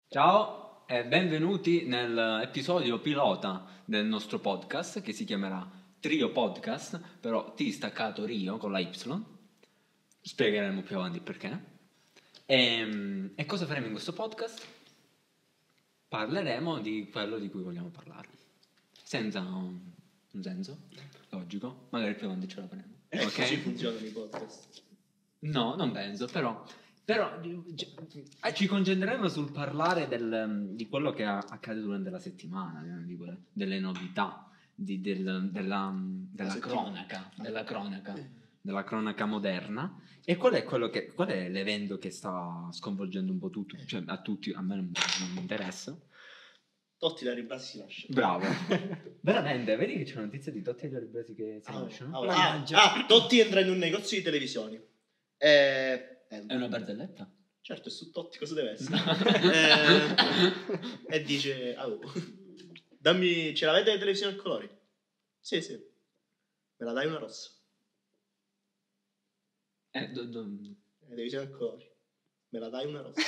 Ciao e benvenuti nell'episodio pilota del nostro podcast che si chiamerà Trio Podcast, però T staccato Rio con la Y. Spiegheremo più avanti perché. E cosa faremo in questo podcast? Parleremo di quello di cui vogliamo parlare, senza un senso logico, magari più avanti ce la faremo. Ok? Così funzionano i podcast. No, non penso, però ci concentreremo sul parlare di quello che accade durante la settimana, delle novità, della cronaca moderna. E qual è l'evento che sta sconvolgendo un po' tutto? Cioè, a tutti, a me non mi interessa. Totti da Ribrasi si lascia. Bravo. Veramente, vedi che c'è una notizia di Totti e la Ribrasi che si lasciano? Totti entra in un negozio di televisioni. È una barzelletta? Certo, è su Totti, cosa deve essere? E dice, dammi, ce l'avete le televisioni a colori? Sì, me la dai una rossa? Le televisioni a colori, me la dai una rossa?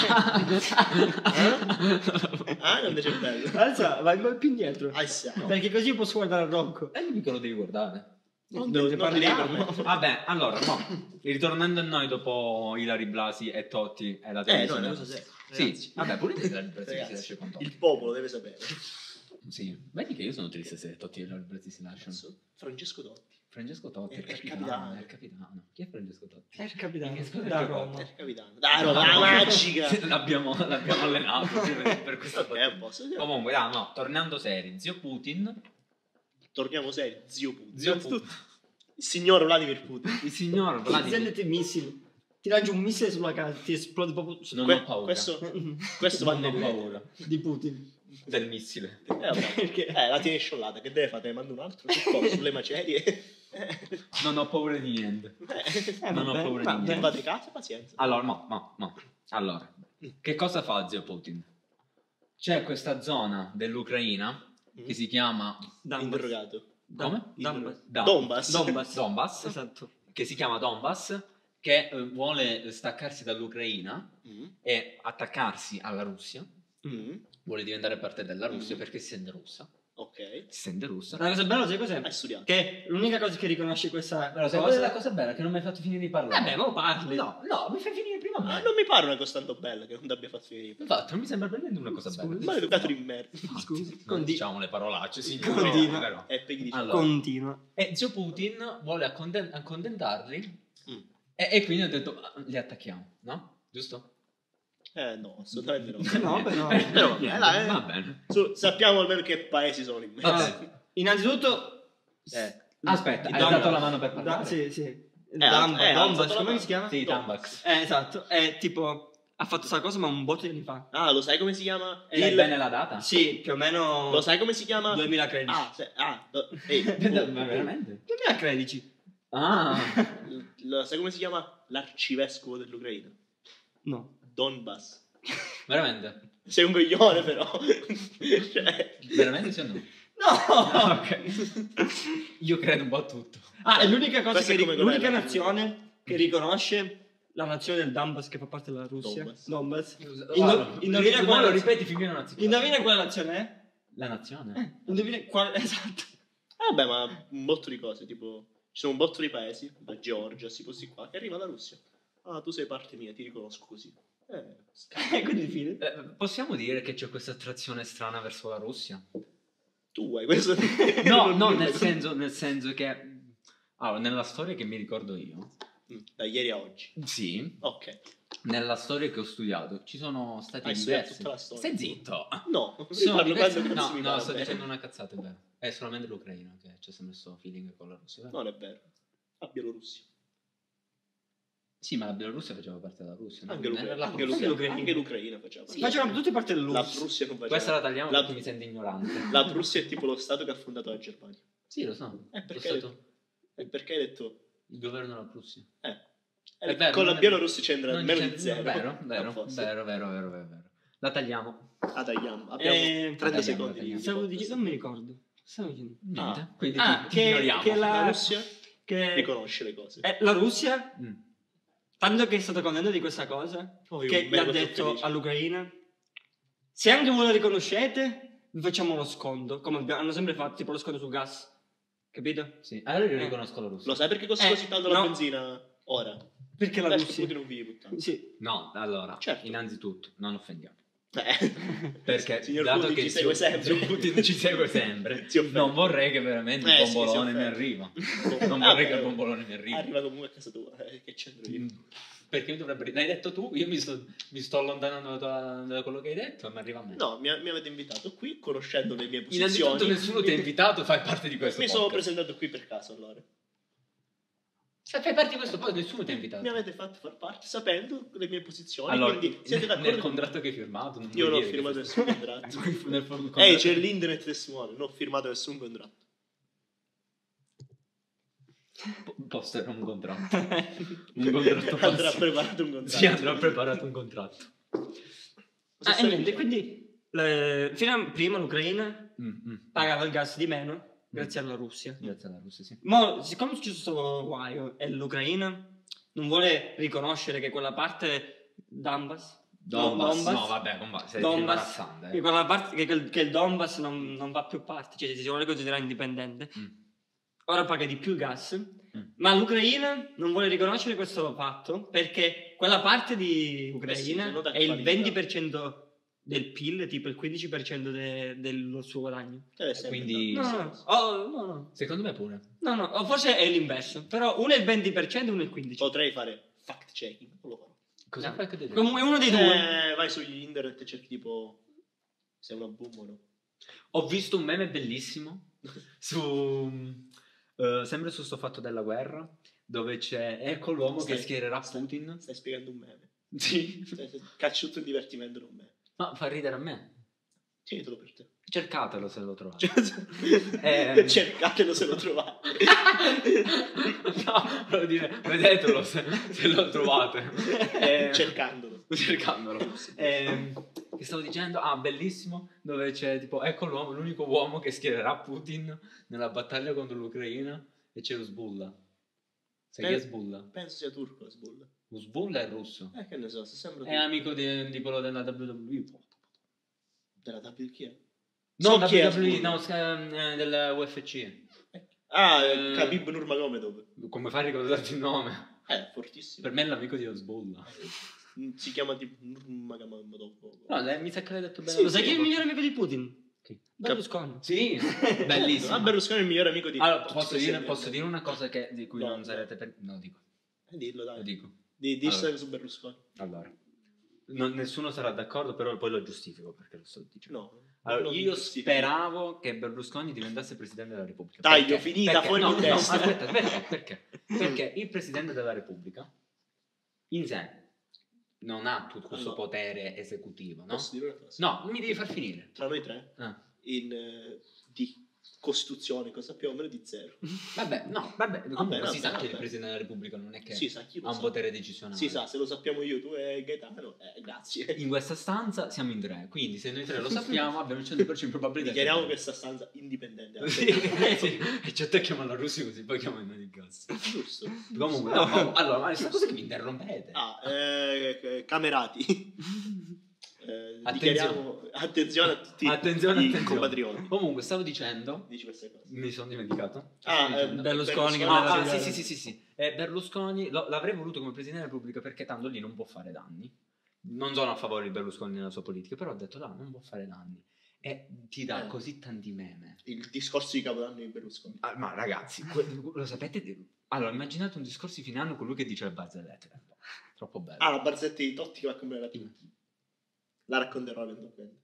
Non c'è bello. Alza, vai un po' più indietro, No. perché così posso guardare a Rocco. Mica lo devi guardare. Non parliamo. Vabbè, allora, ritornando a noi dopo Ilary Blasi e Totti e la televisione. cosa sei? Sì, vabbè, pure Ilary Blasi si lascia con Totti. Il popolo deve sapere. Sì, vedi che io sono triste se Totti e Ilary Blasi si lasciano. Francesco Totti. Francesco Totti, È il capitano. Chi è Francesco Totti? È il capitano Da Roma. È il capitano. Da Roma, la magica. L'abbiamo allenato per questo Sì. Comunque, no, tornando seri, zio Putin. Torniamo seri, zio Putin. Zio Putin. Il signor Vladimir Putin. Il signor Vladimir. Sentite i missili. Ti lancio un missile sulla casa, ti esplode proprio Non ho paura. Questo va Non ho nel paura di Putin. del missile. Perché? La tieni sciollata, che deve fare? Te ne mando un altro sulle macerie. Non ho paura di niente. Non ho paura di niente. Fate caso, pazienza. Allora, Allora, che cosa fa zio Putin? C'è questa zona dell'Ucraina che si chiama Interrogato. come? Donbass. Esatto. Che si chiama Donbass, che vuole staccarsi dall'Ucraina e attaccarsi alla Russia. Vuole diventare parte della Russia perché si sente russa. Ok. Si sente russa. La cosa bella, sai cos'è? Hai studiato. Che l'unica cosa che riconosce questa Però sai la cosa bella è che non mi hai fatto finire di parlare. Vabbè, ma parli. No, mi fai finire prima me. Non mi pare una cosa tanto bella che non ti abbia fatto finire. Infatti, non mi sembra per niente una cosa bella. Ma educato di merda. Scusi, Non diciamo le parolacce, signore. Continua. Però. E poi dice, Allora. Continua. E zio Putin vuole accontentarli e quindi ha detto li attacchiamo, no? Giusto? no, assolutamente no. No, però. Però vabbè, Va bene. sappiamo almeno che paesi sono in mezzo. Vabbè. Innanzitutto Aspetta, hai Donbass. dato la mano per parlare? Sì. alzato Donbass, la come mano. si chiama? Sì, Tambax. Esatto. È tipo ha fatto sta cosa ma un botto di anni fa. Lo sai come si chiama? Sai bene la data? Sì, più o meno. Lo sai come si chiama? 2013. Ma veramente? 2013. Lo sai come si chiama? L'arcivescovo dell'Ucraina? No. Donbass. Veramente? Sei un coglione però. Cioè, Veramente sì o no? No! Ok. Io credo un po' a tutto. È l'unica cosa Questo è come l'unica quella- nazione che riconosce la nazione del Donbass che fa parte della Russia. Donbass. Indovina lo quale ripeti finché non azzicato. Indovina quale nazione è? La nazione? Indovina quale. Esatto. vabbè, ma un botto di cose, tipo ci sono un botto di paesi, la Georgia, questi posti qua, che arriva la Russia. Tu sei parte mia, ti riconosco così. Quindi fine. Possiamo dire che c'è questa attrazione strana verso la Russia? Tu hai questo. No, nel senso che allora, nella storia che mi ricordo io, Da ieri a oggi. sì, Ok. nella storia che ho studiato ci sono stati Hai studiato diversi. tutta la storia. Stai zitto. No, Sono parlo diversi- quando cazzo mi no, pare, sto beh. dicendo una cazzata, è vero. È solamente l'Ucraina che ci ha messo feeling con la Russia, vero? Non è vero. La Bielorussia. Sì, ma la Bielorussia faceva parte della Russia, no? Anche Non era la l'Ucraina. Prussia. Anche l'Ucraina faceva. Sì. Facevano tutte parte La dell'URSS. Prussia non faceva. Questa la tagliamo La- perché mi sento ignorante. La Prussia è tipo lo stato che ha fondato la Germania. Sì, lo so. E Lo perché, hai stato- detto, e perché hai detto? il governo della Prussia. Con vero, la non è- Bielorussia c'entra Non almeno c'è- di zero. Vero, A vero, posto. vero. La tagliamo. Tagliamo. Abbiamo 30 tagliamo, secondi. tagliamo. Stavo dicendo, non mi ricordo. Stavo dicendo. Niente. Quindi ti che ignoriamo. la Russia che riconosce le cose. la Russia, Mm. tanto che è stato contento di questa cosa, Oh, io che un gli ha mega detto felice. all'Ucraina se anche voi lo riconoscete, vi facciamo lo sconto, come hanno sempre fatto, tipo lo sconto sul gas. Capito? Sì, allora io riconosco la Russia. Lo sai perché costa così tanto la benzina ora? Perché la Perché Russia? Putin non vive puttana. Sì. No, allora, Certo. innanzitutto, non offendiamo. Perché Perché signor dato Putin che ci segue sempre. zio Putin ci segue sempre, Si offende. non vorrei che veramente il Sì, si bombolone mi offende. arriva. Ah, Non vorrei beh, che il bombolone mi arrivi. Arriva comunque a casa tua, che c'entro io. Perché mi dovrebbe... L'hai detto tu? Io mi sto allontanando da quello che hai detto e mi arriva a me. No, mi avete invitato qui conoscendo le mie Innanzitutto posizioni. nessuno ti ha invitato, fai parte di questo Mi sono podcast. presentato qui per caso allora. Se fai parte di questo podcast, nessuno ti ha invitato. Mi avete fatto far parte sapendo le mie posizioni. Allora, quindi siete d'accordo? nel contratto che hai firmato non Io vuoi non ho dire firmato che- nessun contratto. Nel contratto- Ehi, c'è l'internet testimone, non ho firmato nessun contratto. Posterò un contratto. Un contratto Andrà posso- preparato un contratto. Sì, andrò preparato un contratto. Cosa E stai niente, dicendo? quindi prima l'Ucraina pagava il gas di meno grazie alla Russia. Grazie alla Russia, sì. Ma siccome è successo questo guaio e l'Ucraina non vuole riconoscere che quella parte Donbass, Donbass. No, vabbè, sei Donbass, imbarazzante. che quella parte che il Donbass non va più parte, cioè si vuole considerare indipendente. Ora paga di più il gas, ma l'Ucraina non vuole riconoscere questo fatto perché quella parte di Ucraina sono è il d'actualità. 20% del PIL, tipo il 15% del suo guadagno. Quindi- No. Secondo me pure. No, o forse è l'inverso, però uno è il 20% e uno è il 15%. Potrei fare fact checking, non lo farò. Cosa fai che devi? Comunque uno dei due. Vai su internet e cerchi tipo se è una boom o no. Ho visto un meme bellissimo su sempre su sto fatto della guerra dove c'è ecco l'uomo che schiererà Putin. Stai spiegando un meme. Sì. Cacci tutto il divertimento in un meme. Ma fa ridere a me. Tienitelo per te. Cercatelo se lo trovate. Cercatelo se lo trovate. No, volevo dire, vedetelo se lo trovate. Cercandolo. Cercandolo. Che stavo dicendo? Ah, bellissimo. Dove c'è tipo, ecco l'uomo, l'unico uomo che schiererà Putin nella battaglia contro l'Ucraina e c'è Uzbulla. Sai chi è Uzbulla? Penso sia turco Sbulla. Uzbulla è russo. Che ne so, se sembra È amico di quello della WWE. della W chi è? No, So chi è WWE, Hezbollah. no, del UFC. Khabib Nurmagomedov. Come fai a ricordarti il nome? Fortissimo. Per me è l'amico di Uzbulla. Si chiama tipo Nurmagomedov. No, mi sa che l'hai detto bene. Sì, Lo sai sì, chi è il ma- migliore amico di Putin? Chi? Berlusconi. Sì, bellissimo. Berlusconi è il migliore amico di Allora, tutti posso questi dire, membri. posso dire una cosa di cui No, non no. sarete per... No, dico. Dillo Lo dai. dico. Di Allora. su Berlusconi. Allora. Nessuno sarà d'accordo, però poi lo giustifico perché lo sto dicendo. No. Allora, non io giustifico. speravo che Berlusconi diventasse Presidente della Repubblica. Dai, Perché? ho finita, Perché? fuori no, di no, testa. aspetta, perché? Perché il Presidente della Repubblica in sé non ha tutto questo Allora. potere esecutivo, no? Posso dire una cosa? No, mi devi far finire. Tra noi tre, Ah. di Costituzione, cosa sappiamo meno di zero. Vabbè, comunque Vabbè, si sa che il vabbè. Presidente della Repubblica non è che Si sa, chi lo ha un sa. potere decisionale. Si sa, se lo sappiamo io, tu e Gaetano, grazie. In questa stanza siamo in tre, quindi se noi tre lo sappiamo abbiamo il 100% di probabilità. Dichiariamo che questa stanza indipendente. sì, sì, e ci attacchiamo alla Russia così poi chiamiamo noi il gas. Giusto. Comunque, no, allora, ma questa cosa che mi interrompete. Camerati. Dichiariamo attenzione a tutti Attenzione, i attenzione. compatrioti. Comunque, stavo dicendo, Dici queste cose. mi sono dimenticato. Ah, Stavo dicendo? Berlusconi che Ah, voleva ah, vedere. sì. Berlusconi l'avrei voluto come Presidente della Repubblica perché tanto lì non può fare danni. Non sono a favore di Berlusconi nella sua politica, però ho detto no, non può fare danni. E ti dà così tanti meme. Il discorso di Capodanno di Berlusconi. Ah, ma ragazzi, lo sapete? Allora, immaginate un discorso di fine anno con lui che dice le barzellette. Troppo bello. La barzetta di Totti che va a comprare la TV. La racconterò eventualmente.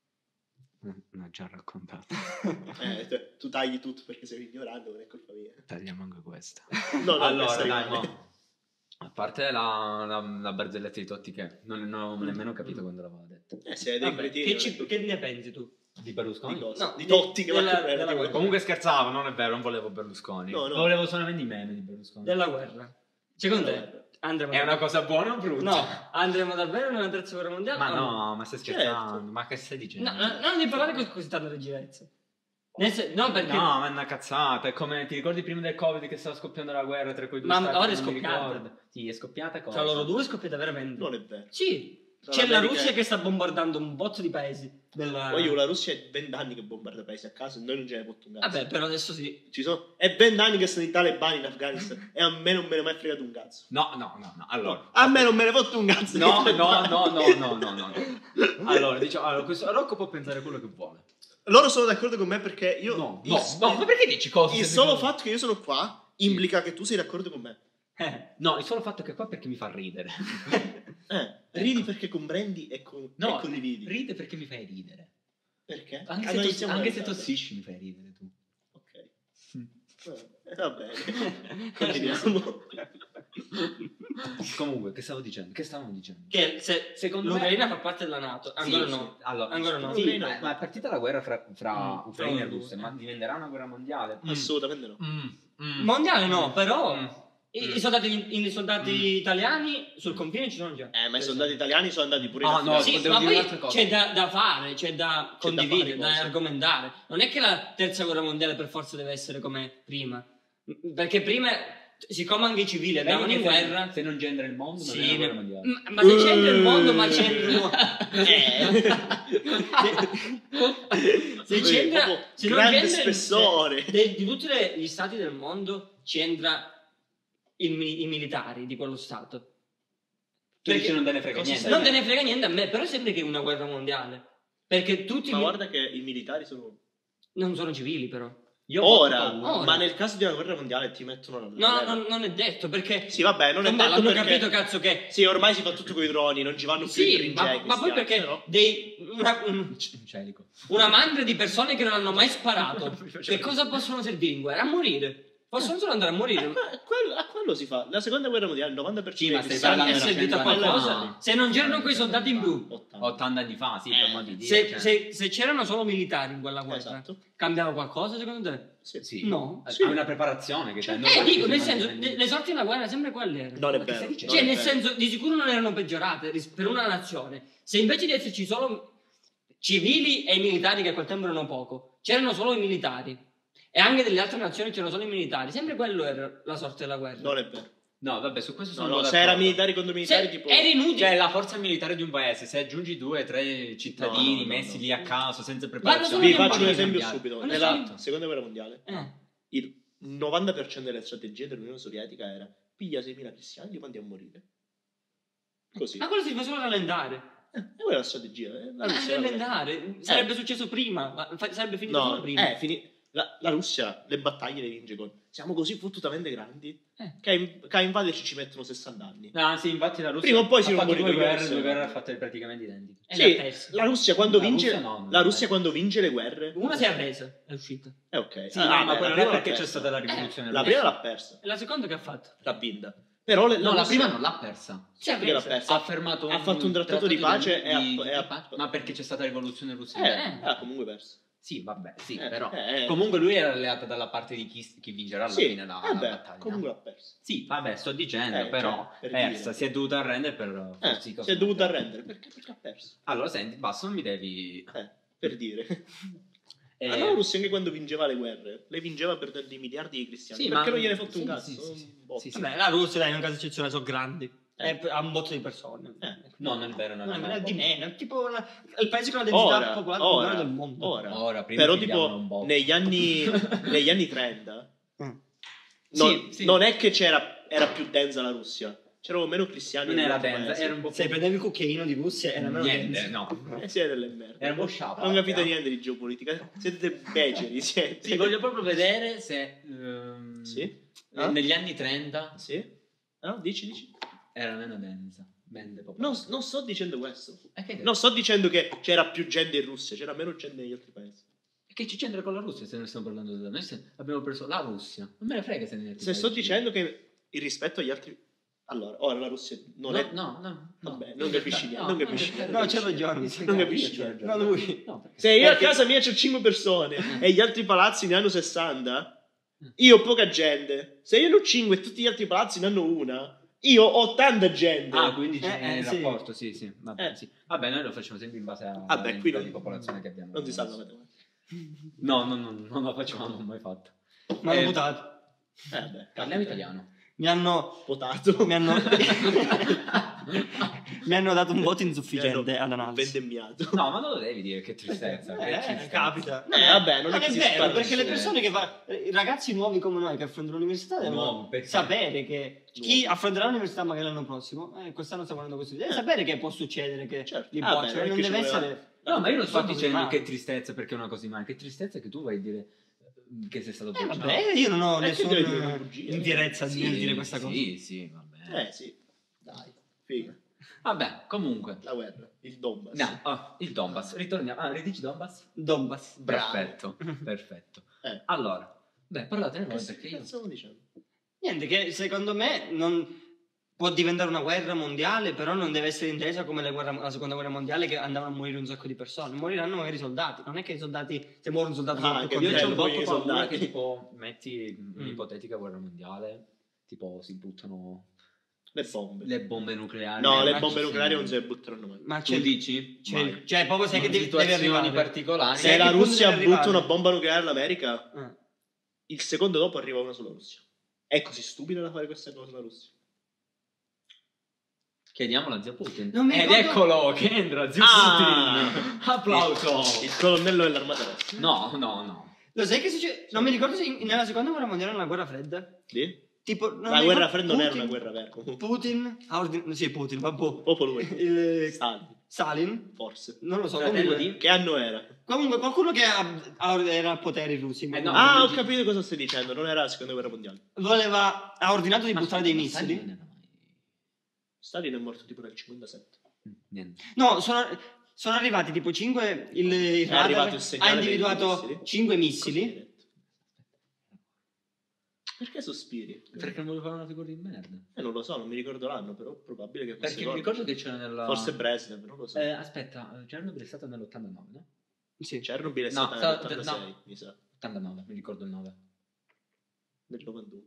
L'ho già raccontato. Tu tagli tutto perché sei ignorante, non è colpa mia. Tagliamo anche questa. No, Allora, questa dai, rimane. no. A parte la barzelletta di Totti che non ho nemmeno capito quando l'aveva detto. Se hai dei Vabbè, cretini, che ne pensi tu? Di Berlusconi? di cosa? No, Di Totti che va a della- comprare la della TV. guerra. Comunque scherzavo, non è vero, non volevo Berlusconi. No. Volevo solamente i meme di Berlusconi. Della guerra. Secondo Della te andremo È una cosa buona o brutta? No, andremo davvero nella terza guerra mondiale? Ma o no, ma stai scherzando? Certo. Ma che stai dicendo? Non devi parlare con così tanta leggerezza. No, perché... No, ma è una cazzata. È come ti ricordi prima del Covid che stava scoppiando la guerra tra quei due Ma stati? ora è Non mi scoppiata. ricordo. Sì, è scoppiata cosa? Tra loro due è scoppiata veramente. Non è vero. Sì. C'è la Russia che sta bombardando un botto di paesi. Voglio la Russia è 20 anni che bombarda paesi a caso e noi non ce ne fotte un cazzo. Vabbè, però adesso sì. È 20 anni che sono i talebani in Afghanistan e a me non me ne è mai fregato un cazzo. No, allora. A me non me ne fotte un cazzo. No. Allora, diciamo, questo Rocco può pensare quello che vuole. Loro sono d'accordo con me perché io... No, ma perché dici cose? Il solo fatto che io sono qua implica che tu sei d'accordo con me. No, il solo fatto che qua perché mi fa ridere. Ridi perché comprendi e condividi. Ride perché mi fai ridere. Perché? Anche se tossisci mi fai ridere tu. Ok. Va bene. Continuiamo. Comunque, che stavamo dicendo? Che secondo l'Ucraina fa parte della NATO. Ancora no. Allora, ancora no. Sì, ma è partita la guerra fra Ucraina e Russia, ma diventerà una guerra mondiale? Assolutamente no. Mondiale no, però i soldati italiani sul confine ci sono già. Ma i soldati italiani sono andati pure in no, Afghanistan. Sì, ma poi c'è da fare, c'è da condividere, da cose. argomentare. Non è che la terza guerra mondiale per forza deve essere come prima. Perché prima, siccome anche i civili andavano in guerra... Se non genera il mondo, non è una guerra mondiale. Ma se c'entra il mondo, ma c'entrano... se c'entra... Se non grande c'entra spessore. di tutti gli stati del mondo c'entra i militari di quello stato. Perché non te ne frega niente. Non te ne frega niente a me, però sembra che è una guerra mondiale. Perché tutti... Ma guarda che i militari sono... Non sono civili, però. Ora, ma nel caso di una guerra mondiale ti mettono la No, non è detto, perché... Sì, vabbè, non è detto l'hanno perché... capito, cazzo, che... Sì, ormai si fa tutto con i droni, non ci vanno più i trincei. Ma poi perché no? una mandria di persone che non hanno mai sparato, che cosa possono servire in guerra? A morire. Possono solo andare a morire. A quello si fa. La seconda guerra mondiale, il 90% Sì, ma dei stai parlando è servito a qualcosa. Se non c'erano quei soldati in più, 80 anni fa, sì, per modo di dire. se c'erano solo militari in quella guerra, Esatto. cambiava qualcosa secondo te? Sì. No. Sì. Una preparazione che c'è. Dico, nel senso, le sorti della guerra sempre quelle erano. Non è vero. Cioè, nel senso, di sicuro non erano peggiorate per una nazione. Se invece di esserci solo civili e militari, che a quel tempo erano poco, c'erano solo i militari, e anche delle altre nazioni c'erano solo i militari, sempre quello era la sorte della guerra. Non è vero. No, vabbè, su questo sono No, d'accordo. se era militari contro militari, tipo... Era inutile. Cioè, la forza militare di un paese, se aggiungi 2 o 3 cittadini messi lì a caso, senza preparazione... Vi faccio un guerra esempio mondiale. stupido. Non Nella esatto. seconda guerra mondiale, il 90% delle strategie dell'Unione Sovietica era piglia 6.000 cristiani, li mandi a morire. Così. Ma quello si fa solo rallentare. E quella è la strategia. La Russia Rallentare. Sarebbe successo prima, ma sarebbe finito solo prima. La Russia le battaglie le vince con siamo così fottutamente grandi che a invaderci ci mettono 60 anni. Ah, sì, infatti la Russia Prima o poi si ha fatto rompono i due guerre fatte praticamente identiche. Sì, la Russia quando vince la Russia quando vince le guerre, una si è arresa, è uscita. ok. Sì, ma la quella prima è perché l'ha c'è persa. stata la rivoluzione La russa. prima l'ha persa, E la seconda che ha fatto? l'ha vinta. Però No, la Russia- prima non l'ha persa. Si è Perché l'ha arresa. persa? Ha fermato Ha fatto un trattato di pace ma perché c'è stata la rivoluzione russa? ha comunque perso. Sì, vabbè, sì, Eh, però eh. comunque lui era alleato dalla parte di chi vincerà alla Sì, fine la vabbè, battaglia. comunque l'ha persa. Sì, vabbè, sto dicendo, però per persa, dire. si è dovuta arrendere per forza di cose. Si è dovuta arrendere perché ha perso. Allora, senti, basta, non mi devi... Per dire. Eh, La Russia anche quando vinceva le guerre, le vinceva per dei miliardi di cristiani. Sì, perché ma- non gliene fotte un sì, cazzo? sì, sì, Un botto. sì, sì. Vabbè, la Russia, dai, in un caso eccezionale, sono grandi. Ha un botto di persone. No, non è vero, non è vero. Di meno. È tipo il paese con la densità popolare più grande del mondo. Ora, prima Però ti diavano un tipo botto. negli anni 30 Sì. non è che era più densa la Russia, c'erano meno cristiani. Non negli era altri densa, paesi. era un po' Se prendevi il cucchiaino di Russia era meno niente, denso. no. Siete delle merde. Era un po' sciappa. Non capite niente di geopolitica, siete dei beceri, siete. Sì, voglio proprio vedere se Sì? negli anni 30 Sì? No, dici. era meno densa. Mende popolare. Non sto dicendo questo. Che Non sto dicendo che c'era più gente in Russia, c'era meno gente negli altri paesi. Che ci c'entra con la Russia se ne stiamo parlando da noi? Abbiamo preso la Russia. Non me ne frega se negli altri Se sto paesi. dicendo che il rispetto agli altri... Allora, ora la Russia non è... No. Vabbè, non capisci niente, non capisci niente. No, c'è ragione. Non capisci Io c'ho niente. No, lui. No, perché- Se io a casa mia c'ho 5 persone e gli altri palazzi ne hanno 60, io ho poca gente. Se io ne ho 5 e tutti gli altri palazzi ne hanno una, io ho tanta gente. Ah, quindi c'è il sì. rapporto, sì. Vabbè, sì. Vabbè, noi lo facciamo sempre in base alla Vabbè, qui di popolazione che abbiamo. Non si sa la matematica. No, non lo facciamo, non l'ho mai fatto. Mi hanno votato. Vabbè, Parliamo italiano. Mi hanno... votato. Mi hanno... Mi hanno dato un voto Mi insufficiente hanno all'analisi. vendemmiato. No, ma non lo devi dire, che tristezza. che tristezza. Capita. Vabbè, non è è che si vero, spara perché le su- persone che i ragazzi nuovi come noi che affrontano l'università devono Nuovi, perché? sapere che chi affronterà l'università magari l'anno prossimo, quest'anno sta guardando questo video, deve sapere che può succedere che Certo. li Ah, bocciano, beh, non non è che deve ci voleva- essere. No, ma io non sto fatto così dicendo male. che tristezza perché è una cosa di male. Che tristezza che tu vai a dire che sei stato bocciato. Vabbè, io non ho Perché devi dire una nessuna bugia? indierezza Sì, di dire questa cosa. Sì, vabbè. Sì. Dai. Figa. Vabbè, comunque. La guerra. Il Donbass. No, il Donbass. Ritorniamo. Ah, ridici Donbass? Donbass. Bravo. Perfetto, perfetto. Eh. Allora, parlatene voi Che perché io... stavo dicendo? Niente, che secondo me non può diventare una guerra mondiale, però non deve essere intesa come la seconda guerra mondiale, che andavano a morire un sacco di persone. Moriranno magari i soldati. Non è che i soldati, se muore un soldato, sono più che Io contenti. c'ho un poi po' i paura soldati. che tipo metti un'ipotetica guerra mondiale, tipo si buttano Le bombe. le bombe nucleari. No, le ma bombe ci nucleari sono- non se le butteranno mai. Ma Tu c'è, dici? Mai. cioè, proprio sai che In devi situazioni arrivare. particolari. Sai Se a la che punto Russia devi butta arrivare? una bomba nucleare all'America, Eh. il secondo dopo arriva una sola Russia. È così stupida da fare questa cosa la Russia. Chiediamolo a zio Putin. Non mi Ed ricordo- eccolo che entra zio Ah! Putin. Applauso. Il colonnello dell'armata rossa. No. Lo sai che succede? Non mi ricordo se nella seconda guerra mondiale o nella guerra fredda. Sì? Tipo, non La mi guerra ricordo- fredda non era Putin- una guerra vera. Putin ha ordinato. Sì, Putin, vabbè. Proprio lui. Stalin, Stalin, forse. non lo so. Fratello Comunque, di- Che anno era? qualcuno che era al potere in Russia. no. Ah, ho capito cosa stai dicendo. Non era la seconda guerra mondiale. Ha ordinato di buttare dei Ma sai, non missili. era mai- Stalin è morto tipo nel 57. Niente. No, sono arrivati tipo 5. Il radar arrivato il ha segnale dei individuato missili? 5 Cosa hai missili. detto? Perché sospiri? Perché non volevo fare una figura di merda. Non lo so, non mi ricordo l'anno, però probabile che fosse Perché mi loro. ricordo che c'era nella... Forse Brezhnev, non lo so. Aspetta, Chernobyl è stato nell'89, no? Sì. Chernobyl è No, stata sta- nell'86, no. mi sa. 89, mi ricordo il 9. Nel 91.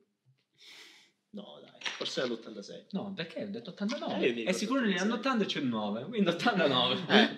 No, dai, forse nell'86. No, perché ho detto io 89? mi È ricordo sicuro negli anni 80 c'è il 9, quindi 89.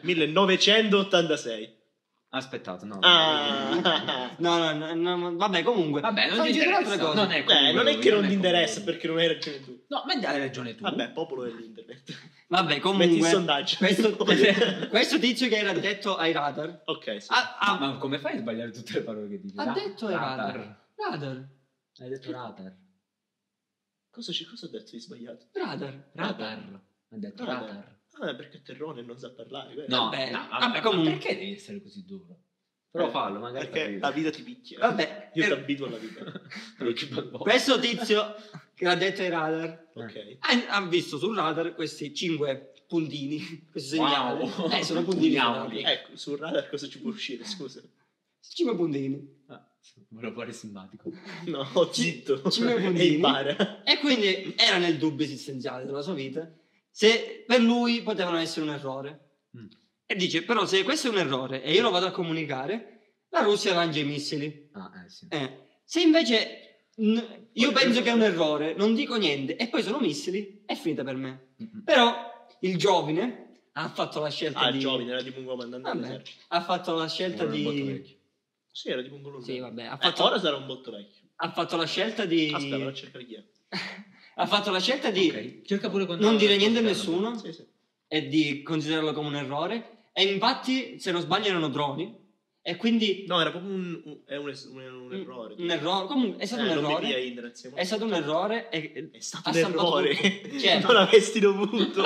1986. Aspettate, no. Ah, No, vabbè, comunque. Vabbè, non Stanno ti dicendo interessa. altre cose. Non è come non è lui, che non è ti come interessa lui. perché non hai ragione tu. No, ma hai ragione tu. Vabbè, popolo dell'internet. Vabbè, Metti il comunque. sondaggio. Questo tizio che era detto ai radar. Ok, sì. Ma come fai a sbagliare tutte le parole che dici? Ha detto ai radar. Radar. Hai detto radar. Cosa ho detto di sbagliato? Radar. Radar. Ha detto Radar. radar. Ah, perché è terrone e non sa parlare. vero? No, Vabbè, no, vabbè, ma comunque. perché devi essere così duro? Però fallo, magari Perché t'arrivi. la vita ti picchia. Vabbè, Io ti abituo alla vita. Non ci parlo. questo tizio che l'ha detto ai radar Ok. ha visto sul radar questi 5 puntini, questi segnali. Wow. Sono puntini. Pugnali. Ecco, sul radar cosa ci può uscire, scusa? 5 puntini. Volevo fare simpatico. No, zitto. Cinque E puntini. impara. E quindi era nel dubbio esistenziale della sua vita se per lui potevano essere un errore. E dice, però se questo è un errore e io lo vado a comunicare, la Russia lancia i missili. Sì. Se invece io penso che è un errore, non dico niente e poi sono missili, è finita per me. Però il giovane ha fatto la scelta Ah, di... il giovane era tipo un comandante Vabbè, dell'esercito. ha fatto la scelta Era un botto di... vecchio. Sì, era tipo un colonnello. Sì, vabbè, ha fatto, Ora sarà un botto vecchio. ha fatto la scelta di... Aspetta, vado a cercare chi è. ha fatto la scelta di Ok, cerca pure quando... non dire niente a nessuno Sì, sì. e di considerarlo come un errore. E infatti, se non sbaglio, erano droni. E quindi No, era proprio un errore. un errore. Comunque, è stato un Non mi via errore. internet, siamo- È stato un errore. E È stato ha un salvato errore. tutto. Cioè, Non avresti dovuto.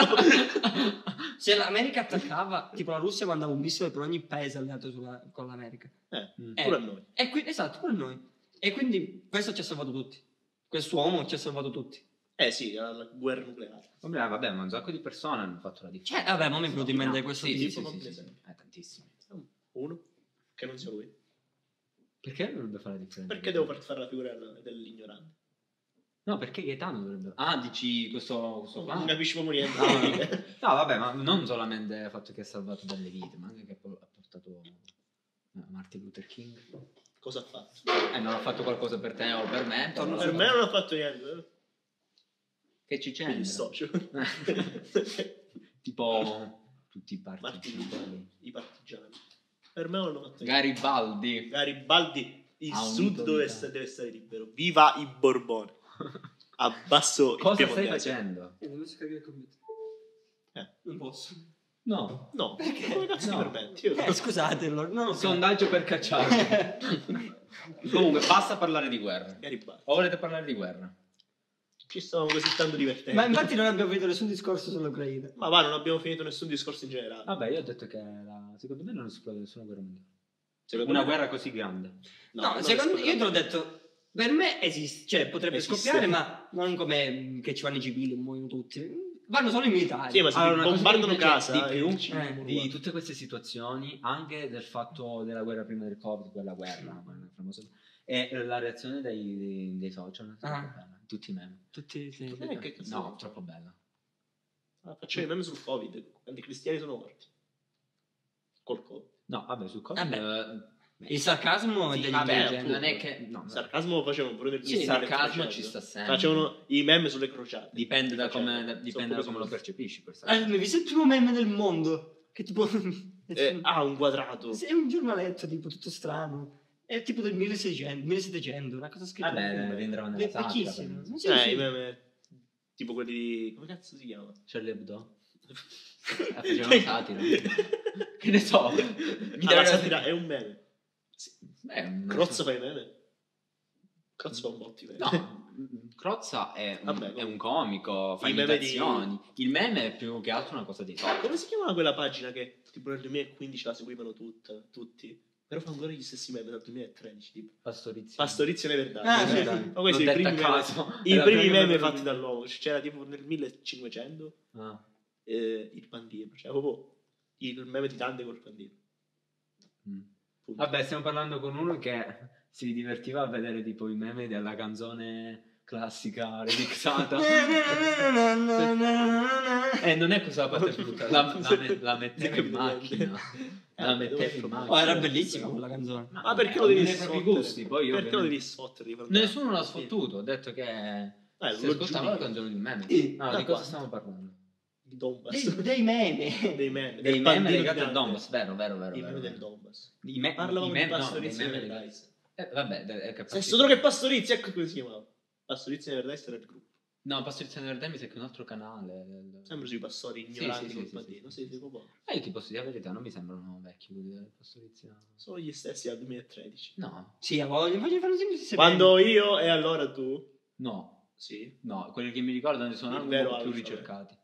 se l'America attaccava, tipo la Russia mandava un missile per ogni paese alleato con l'America. Pure a noi. E quindi, esatto, pure noi. E quindi questo ci ha salvato tutti. Quest'uomo ci ha salvato tutti. Sì, la guerra nucleare. Vabbè, ma un sacco di persone hanno fatto la differenza. Cioè, vabbè, ma mi è venuto in mente questo sì, tipo. sì. Tantissimi. Uno, che non sia lui. Perché dovrebbe fare la differenza? Perché devo fare la figura dell'ignorante? No, perché Gaetano dovrebbe... Ah, dici questo qua? Non capisci proprio niente. No, vabbè, ma non solamente il fatto che ha salvato delle vite, ma anche che ha portato Martin Luther King. Cosa ha fatto? Non ha fatto qualcosa per te o per me. però- Per me non ha fatto niente. Che ci c'è? Il socio. Tipo tutti i partigiani. I partigiani. Per me non hanno fatto niente. Garibaldi. Garibaldi, il Ha sud unito deve essere libero. Viva i Borbone. Abbasso il Cosa stai piemontese. facendo? Devo scaricare il computer. Non posso. No. No, come cazzo ti No. permetti? Scusate, non lo so. Sondaggio per cacciarmi. Comunque, basta parlare di guerra. Garibaldi. O volete parlare di guerra? Ci stavamo così tanto divertenti. Ma infatti non abbiamo finito nessun discorso sull'Ucraina. Ma va, non abbiamo finito nessun discorso in generale. Vabbè, io ho detto che secondo me non esplode nessuna guerra mondiale. Secondo Una me- guerra così grande. No, non secondo me, esplode. io te l'ho detto, per me esiste, cioè potrebbe Esiste. scoppiare, ma non come che ci vanno i civili, muoiono tutti. Vanno solo i militari. Sì, ma se Allora, ti una cosa che bombardano mi piace casa di più di di tutte queste situazioni, anche del fatto della guerra prima del Covid, quella guerra, quella famosa, è la reazione dei social. Ah. Troppo bella. Tutti i meme. Tutti, sì. Che cazzo No, è? troppo bella. Facciamo i meme sul Covid. Quanti cristiani sono morti? Col Covid. No, vabbè, sul Covid... Vabbè. Il sarcasmo è sì, degli vabbè, intelligenti. non è che... No, Il sarcasmo lo facevano pure nel il sarcasmo ci sta sempre. Facevano i meme sulle crociate. Dipende da come, Facevano. dipende Sono da come lo proprio percepisci. Per Hai mai visto il primo meme del mondo? Che tipo... un quadrato. È un giornaletto tipo tutto strano. È tipo del 1600, 1700, una cosa scritta. Vabbè, rientrava nella satira. Vecchissimo. però. Sì, sì. I meme tipo quelli di... come cazzo si chiama? Charlie Hebdo? Facevano satira. Che ne so. La satira è un meme. Beh, Crozza fa i meme? Crozza fa un botto i meme. No, Crozza è Vabbè, un comico, fa i meme imitazioni. Il meme è più che altro una cosa dei social. Come si chiamava quella pagina che tipo nel 2015 la seguivano tutti? Però fa ancora gli stessi meme dal 2013, tipo. Pastorizia. Pastorizia e verdade. Ah, sì, Dai. sì. Ma questi L'ho i primi detta a meme, caso. i È la primi prima meme che fatti vedo. dall'uomo. C'era tipo nel 1500 Ah. il pandino. Cioè proprio il meme di Dante col pandino. Mm. Punto. Vabbè, stiamo parlando con uno che si divertiva a vedere tipo i meme della canzone classica remixata. Non è questa la parte brutta, la mettevo in macchina. La mettevo in macchina. Oh, era bellissima quella canzone. Ma perché lo devi Ognuno ha i propri sfottere? gusti, poi io Perché lo ovviamente- devi sfottere? di fare- Nessuno l'ha sfottuto, ho detto che si lo ascoltava la giudico. canzone di un meme. Sì. No, Da di cosa quando? stiamo parlando? Di Donbass. Dei meme. Dei meme. Dei del meme pandino legati di al Dante. Donbass, vero. I vero, meme vero. del Donbass. I Parlavamo di meme Pastorizia e legati- Verdais. Vabbè, è capace. Solo che Pastorizia, ecco come si chiamava. Pastorizia e Verdais era il gruppo. No, Pastorizia nel Verdè mi sa che è un altro canale. Sempre sui pastori Sì, ignoranti sì, col sì, pandino. sì. Sì, proprio. Io ti posso dire la verità, non mi sembrano vecchi quelli del Pastorizia. Sono gli stessi dal 2013. No, Sì, a voglia, fanno sempre le stesse Quando io e allora tu. no, Sì. no, quelli che mi ricordano sono Il un vero po' più Alfa, ricercati.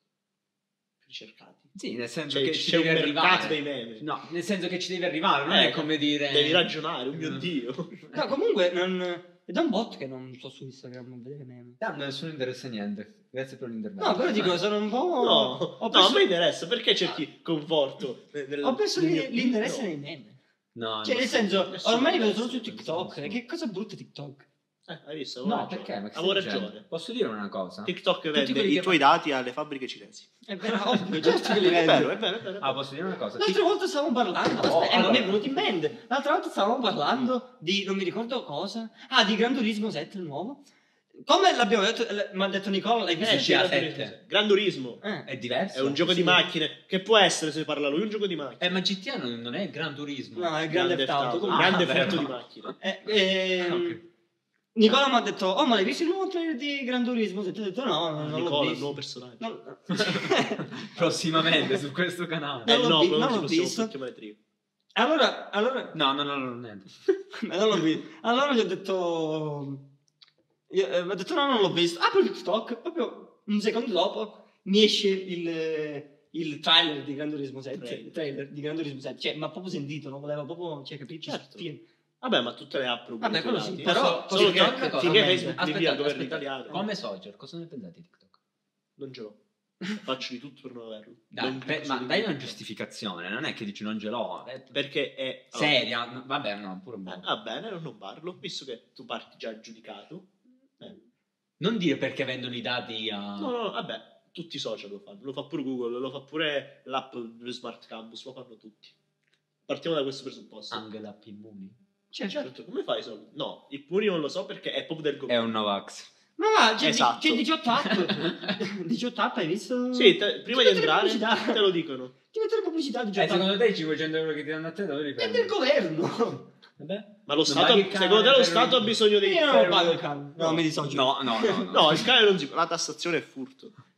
Ricercati. Sì, nel senso Cioè, che ci c'è un devi mercato arrivare. dei meme. No, nel senso che ci devi arrivare, non è come dire... Devi ragionare, oh mio Dio. No, comunque è da un bot che non sto su Instagram a vedere meme. No, nessuno interessa niente. Grazie per l'intervento. No, però dico, sono un po'... No, ho no, perso, a me interessa. Perché cerchi conforto? ho perso nel mio- l'interesse no. nei meme. No, Cioè, no, nel senso, nessuno ormai li vedo interessa, solo su TikTok. nessuno. Che cosa brutta TikTok. Hai visto? No, perché? Ma che Avevo stai dicendo? ragione. Posso dire una cosa? TikTok vende quelli i che tuoi dati alle fabbriche cinesi. È vero, ovvio, certo che li È vedo. vero, è vero, è vero. Ah, posso dire una cosa? L'altra volta stavamo parlando, Oh, aspetta, non allora. mi è venuto in mente. L'altra volta stavamo parlando di, non mi ricordo cosa. Ah, di Gran Turismo 7, il nuovo. Come l'abbiamo detto, mi ha detto Nicola, l'hai visto? c'è la Gran 7. Turismo. Gran Turismo. È diverso? È un gioco Sì. di macchine. Che può essere se parla lui? Un gioco di macchine. Ma GTA non è Gran Turismo. No, è Grande Theft Auto. comunque. Grande vero. effetto di macchine. Ok. Nicola mi ha detto, oh, ma l'hai visto il nuovo trailer di Gran Turismo? E ti ho detto, no, non l'ho Nicola, il visto. nuovo personaggio. No. Prossimamente su questo canale. Non l'ho no, vi- però non ci l'ho possiamo visto. più chiamare trio. allora, No, niente. non l'ho visto. Allora gli ho detto, mi ha detto, no, non l'ho visto. Apro TikTok, proprio un secondo dopo mi esce il trailer di Gran Turismo 7. Trailer di Gran Turismo 7. Cioè, ma proprio sentito, non voleva proprio, cioè, capito? Certo. Pieno. Vabbè, ma tutte le app rubbano Vabbè, quello i sì, dati. però Solo che TikTok cosa finché vende? Facebook li invia al governo italiano. Come social, cosa ne pensate di TikTok? Non ce l'ho. Faccio di tutto per non averlo. Dai, Non ma clicco su dai una TikTok. giustificazione, non è che dici non ce l'ho. Perché è... Seria, no, vabbè, no, pure buono. Va bene, non parlo, visto che tu parti già giudicato. Non dire perché vendono i dati a... No, vabbè, tutti i social lo fanno. Lo fa pure Google, lo fa pure l'app Smart Campus, lo fanno tutti. Partiamo da questo presupposto. Anche l'app Immuni. Certo, come fai? No, i puri non lo so perché è proprio del È governo. un Novax. Ma va, c'è, Esatto. c'è 18 app. 18 app, hai visto? Sì, prima di Ti mettono entrare pubblicità. te lo dicono. Ti mettono pubblicità 18 app. Secondo te i 500 euro che ti danno a te dove li È prendi? del governo. Vabbè. Ma lo Non Stato, paghi il canone secondo te lo per- Stato ha bisogno di... Io non pago il canone. No, mi dissocio. No. No, il cane non si... La tassazione è furto.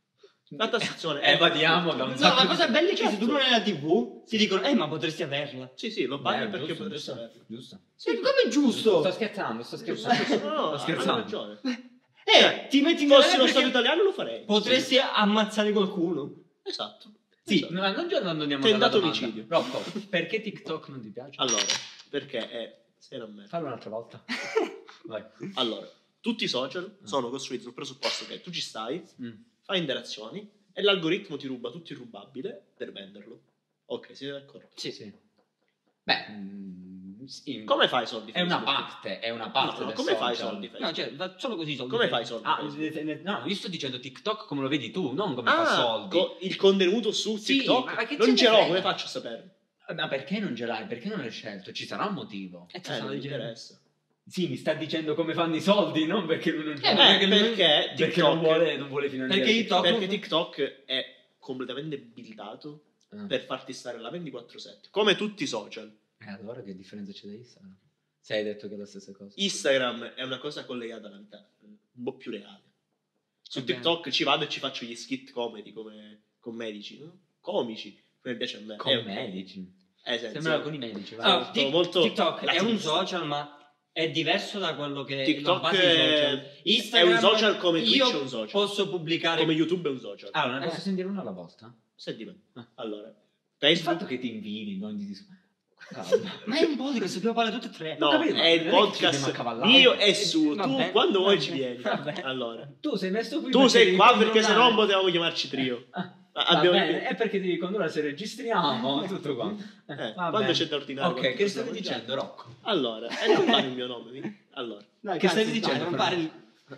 La tassazione. Evadiamo da un No, sacco la cosa di... bella è che se tu Certo. non hai la TV, ti dicono, ma potresti averla. Sì, lo paghi perché giusto, potresti giusto, averlo. giusto. Sì, come è giusto? Sto scherzando. No, Sto hanno scherzando. ragione. Ti metti in Fossi galera lo perché Stato italiano lo farei. potresti ammazzare qualcuno. Esatto. Sì, Esatto. ma non già andiamo Tentato dalla domanda. omicidio. Rocco, perché TikTok non ti piace? Allora, perché sei una merda. Fallo un'altra volta. Vai. Allora, tutti i social sono costruiti sul presupposto che tu ci stai, Mm. fai interazioni e l'algoritmo ti ruba tutto il rubabile per venderlo. Ok, siete d'accordo? Sì. Beh, sì. Come fai i soldi? È una Facebook? parte, No, del come fai i social. soldi? No, Facebook? cioè, va solo così i soldi. Come fai i soldi? Ah, Facebook? no, io sto dicendo TikTok come lo vedi tu, non come fa soldi. Il contenuto su Sì, TikTok ma che non ce ne ce l'ho, frega? come faccio a saperlo? Ma perché non ce l'hai? Perché non l'hai scelto? Ci sarà un motivo. E ti stavo Non mi dicendo. interessa. Sì, mi sta dicendo come fanno i soldi, non perché lui non ce l'ha. perché Perché Perché TikTok, non vuole finanziare Perché TikTok. perché TikTok è completamente buildato Ah. per farti stare là 24/7, come tutti i social. Allora che differenza c'è da Instagram? Se hai detto che è la stessa cosa. Instagram è una cosa collegata alla vita, un po' più reale. Su Va bene. TikTok ci vado e ci faccio gli skit comedy come con medici, no? Comici, come piace a me. Con medici. Senso, Sembrava con i medici. vai. Allora, molto TikTok è un latinista. social, ma è diverso da quello che è la TikTok base dei social. è Instagram, un social come Twitch io è un social. posso pubblicare Come YouTube è un social. Allora, ne posso sentire una alla volta? Senti me. Ah. Allora, Il Facebook fatto che ti invidi, non ti Ma è un podcast, dobbiamo parlare tutte e tre. no, Ho capito, è il non è che ci podcast dobbiamo accavallare. mio e suo. Tu Vabbè, quando vuoi vabbè, ci vieni. vabbè. Allora, Tu sei messo qui tu perché sei devi qua perché se no non controllare. potevamo chiamarci trio. Va Abbiamo- bene, è perché devi controllare se registriamo tutto qua. Va quando bene. c'è da ordinare Ok, qualcosa che da stavi mangiare. dicendo, Rocco? Allora, non fare il mio nome. Allora, Dai, Che cazzo, stavi dicendo, dai, non però?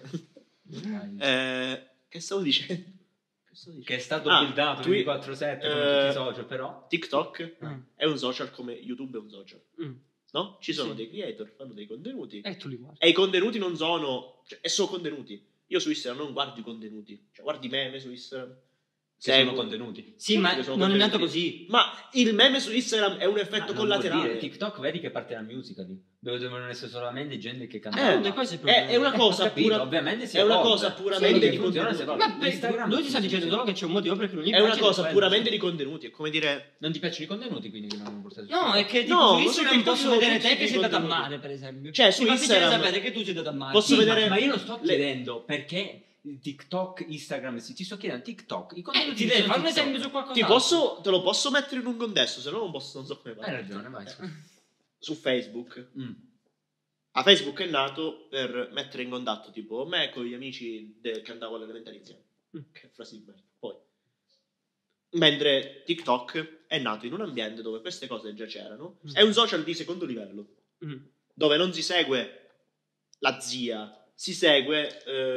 fare che stavo dicendo? Che stavo dicendo? Che è stato Ah, buildato Twi- 24/7 come tutti i social, però. TikTok Mm. è un social come YouTube è un social, Mm. no? Ci sono Sì. dei creator, fanno dei contenuti E tu li guardi. e i contenuti non sono, cioè, e sono contenuti. Io su Instagram non guardo i contenuti, cioè guardi i meme su Instagram. Che sono Seguo. contenuti. Sì, ma Che sono non è nato contenuti. così. Ma il meme su Instagram è un effetto Ah, non collaterale. vuol dire, TikTok vedi che parte la musical dove devono essere solamente gente che canta. questo è il problema. È una cosa Ho capito, pura, ovviamente si è una evolve. cosa Solo puramente che di funziona contenuti. se evolve. Ma per- Instagram lui ti sta non dicendo funziona. solo che c'è un motivo perché non gli È una piace cosa quello. puramente di contenuti, è come dire Non ti piacciono i contenuti, quindi che non hanno portato su No, TikTok? è che tipo No, su ma su Instagram TikTok posso sono vedere tutti te che i sei andato a contenuti. mare, per esempio. Cioè, su Mi fa piacere Instagram sapere che tu sei andato a mare. posso Sì, vedere- Ma io non sto Le- chiedendo perché TikTok, Instagram, ti sto chiedendo TikTok. I contenuti ti devi sono fare un TikTok. esempio su qualcosa. te lo posso mettere in un contesto, se no non so come Hai fare. ragione, vai. scusa. Su Facebook. Mm. A Facebook è nato per mettere in contatto tipo me con gli amici che andavo all'elementare insieme. Che frasi di merda. Poi. Mentre TikTok è nato in un ambiente dove queste cose già c'erano. È un social di secondo livello. Mm. Dove non si segue la zia, si segue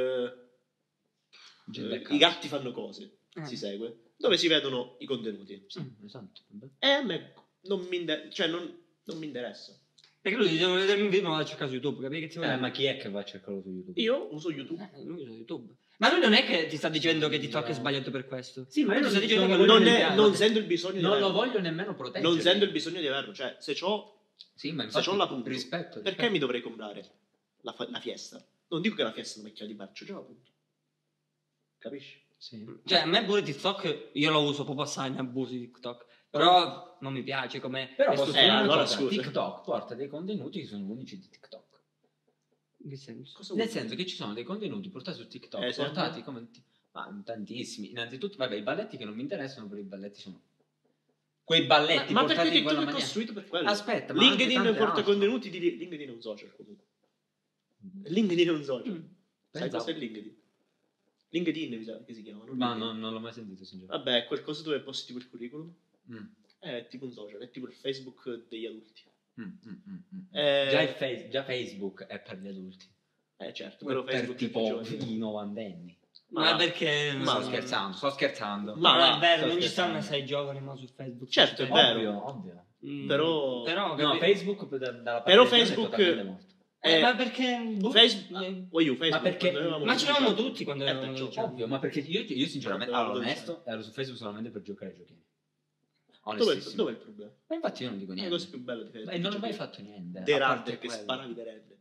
Gente a i caso. gatti fanno cose, si segue, dove si vedono i contenuti. Sì, esatto. vabbè. E a me non mi, non mi interessa. Perché lui devo vedermi un video ma vado a cercare su YouTube, capi che ti vuole? Ma chi è che va a cercarlo su YouTube? Io uso YouTube. Lui usa YouTube. Ma lui non è che ti sta dicendo che TikTok è sbagliato per questo. Sì, ma io Lui non sta dicendo non che voglio lui Non, non è- piace. non sento il bisogno di Non lo averlo. voglio nemmeno proteggere. Non sento il bisogno di averlo. Cioè, se c'ho, Sì, ma se infatti, c'ho la punto, rispetto. perché mi dovrei comprare la fiesta? Non dico che la fiesta non mi chiede di marcio, già la punto. Capisci? Sì. Cioè, a me pure TikTok, io lo uso proprio assai, ne abuso di TikTok. Però non mi piace come... Però è posso strutturato. dire una allora cosa, scusa. TikTok porta dei contenuti che sono unici di TikTok. In che senso? Cosa vuoi Nel dire? senso che ci sono dei contenuti portati su TikTok, Esatto. portati come tantissimi. Innanzitutto, vabbè, i balletti che non mi interessano, però i balletti sono quei balletti Ma portati perché in quella TikTok è maniera. costruito per quello? Aspetta, ma LinkedIn anche tante porta altre. contenuti di LinkedIn è un social comunque. LinkedIn è un social. Mm. Sai Pensavo. cos'è LinkedIn? LinkedIn mi sa che si chiama, non Ma LinkedIn. non l'ho mai sentito, sinceramente. Vabbè, è qualcosa dove posti tipo il curriculum. Mm, È tipo un social, è tipo il Facebook degli adulti. mm. Eh, Già Facebook è per gli adulti. certo, però Per Facebook è tipo più giovane. i novantenni. Ma Ma- perché... ma- Sto scherzando. Ma Ma non va, è vero, sto non ci scherzando. stanno 6 giovani ma su Facebook. Certo, è Cioè, vero. Ovvio. Però- Però, No, capi- Facebook dalla parte Però dei giovani è Facebook- totalmente morto. ma perché... boh, Facebook, Facebook, Ma perché- quando avevamo Ma ce l'avevamo 15 anni. tutti quando eravamo perciò. adolescenti. Ovvio, ma perché io sinceramente, Guarda, allora, dove onesto, ero su Facebook solamente per giocare ai giochini. Dov'è Onestissimo. il problema? Ma infatti io non dico È la niente. cosa più bella di Facebook. E non ho mai fatto niente. The a Rad parte che quello. sparavi le rende.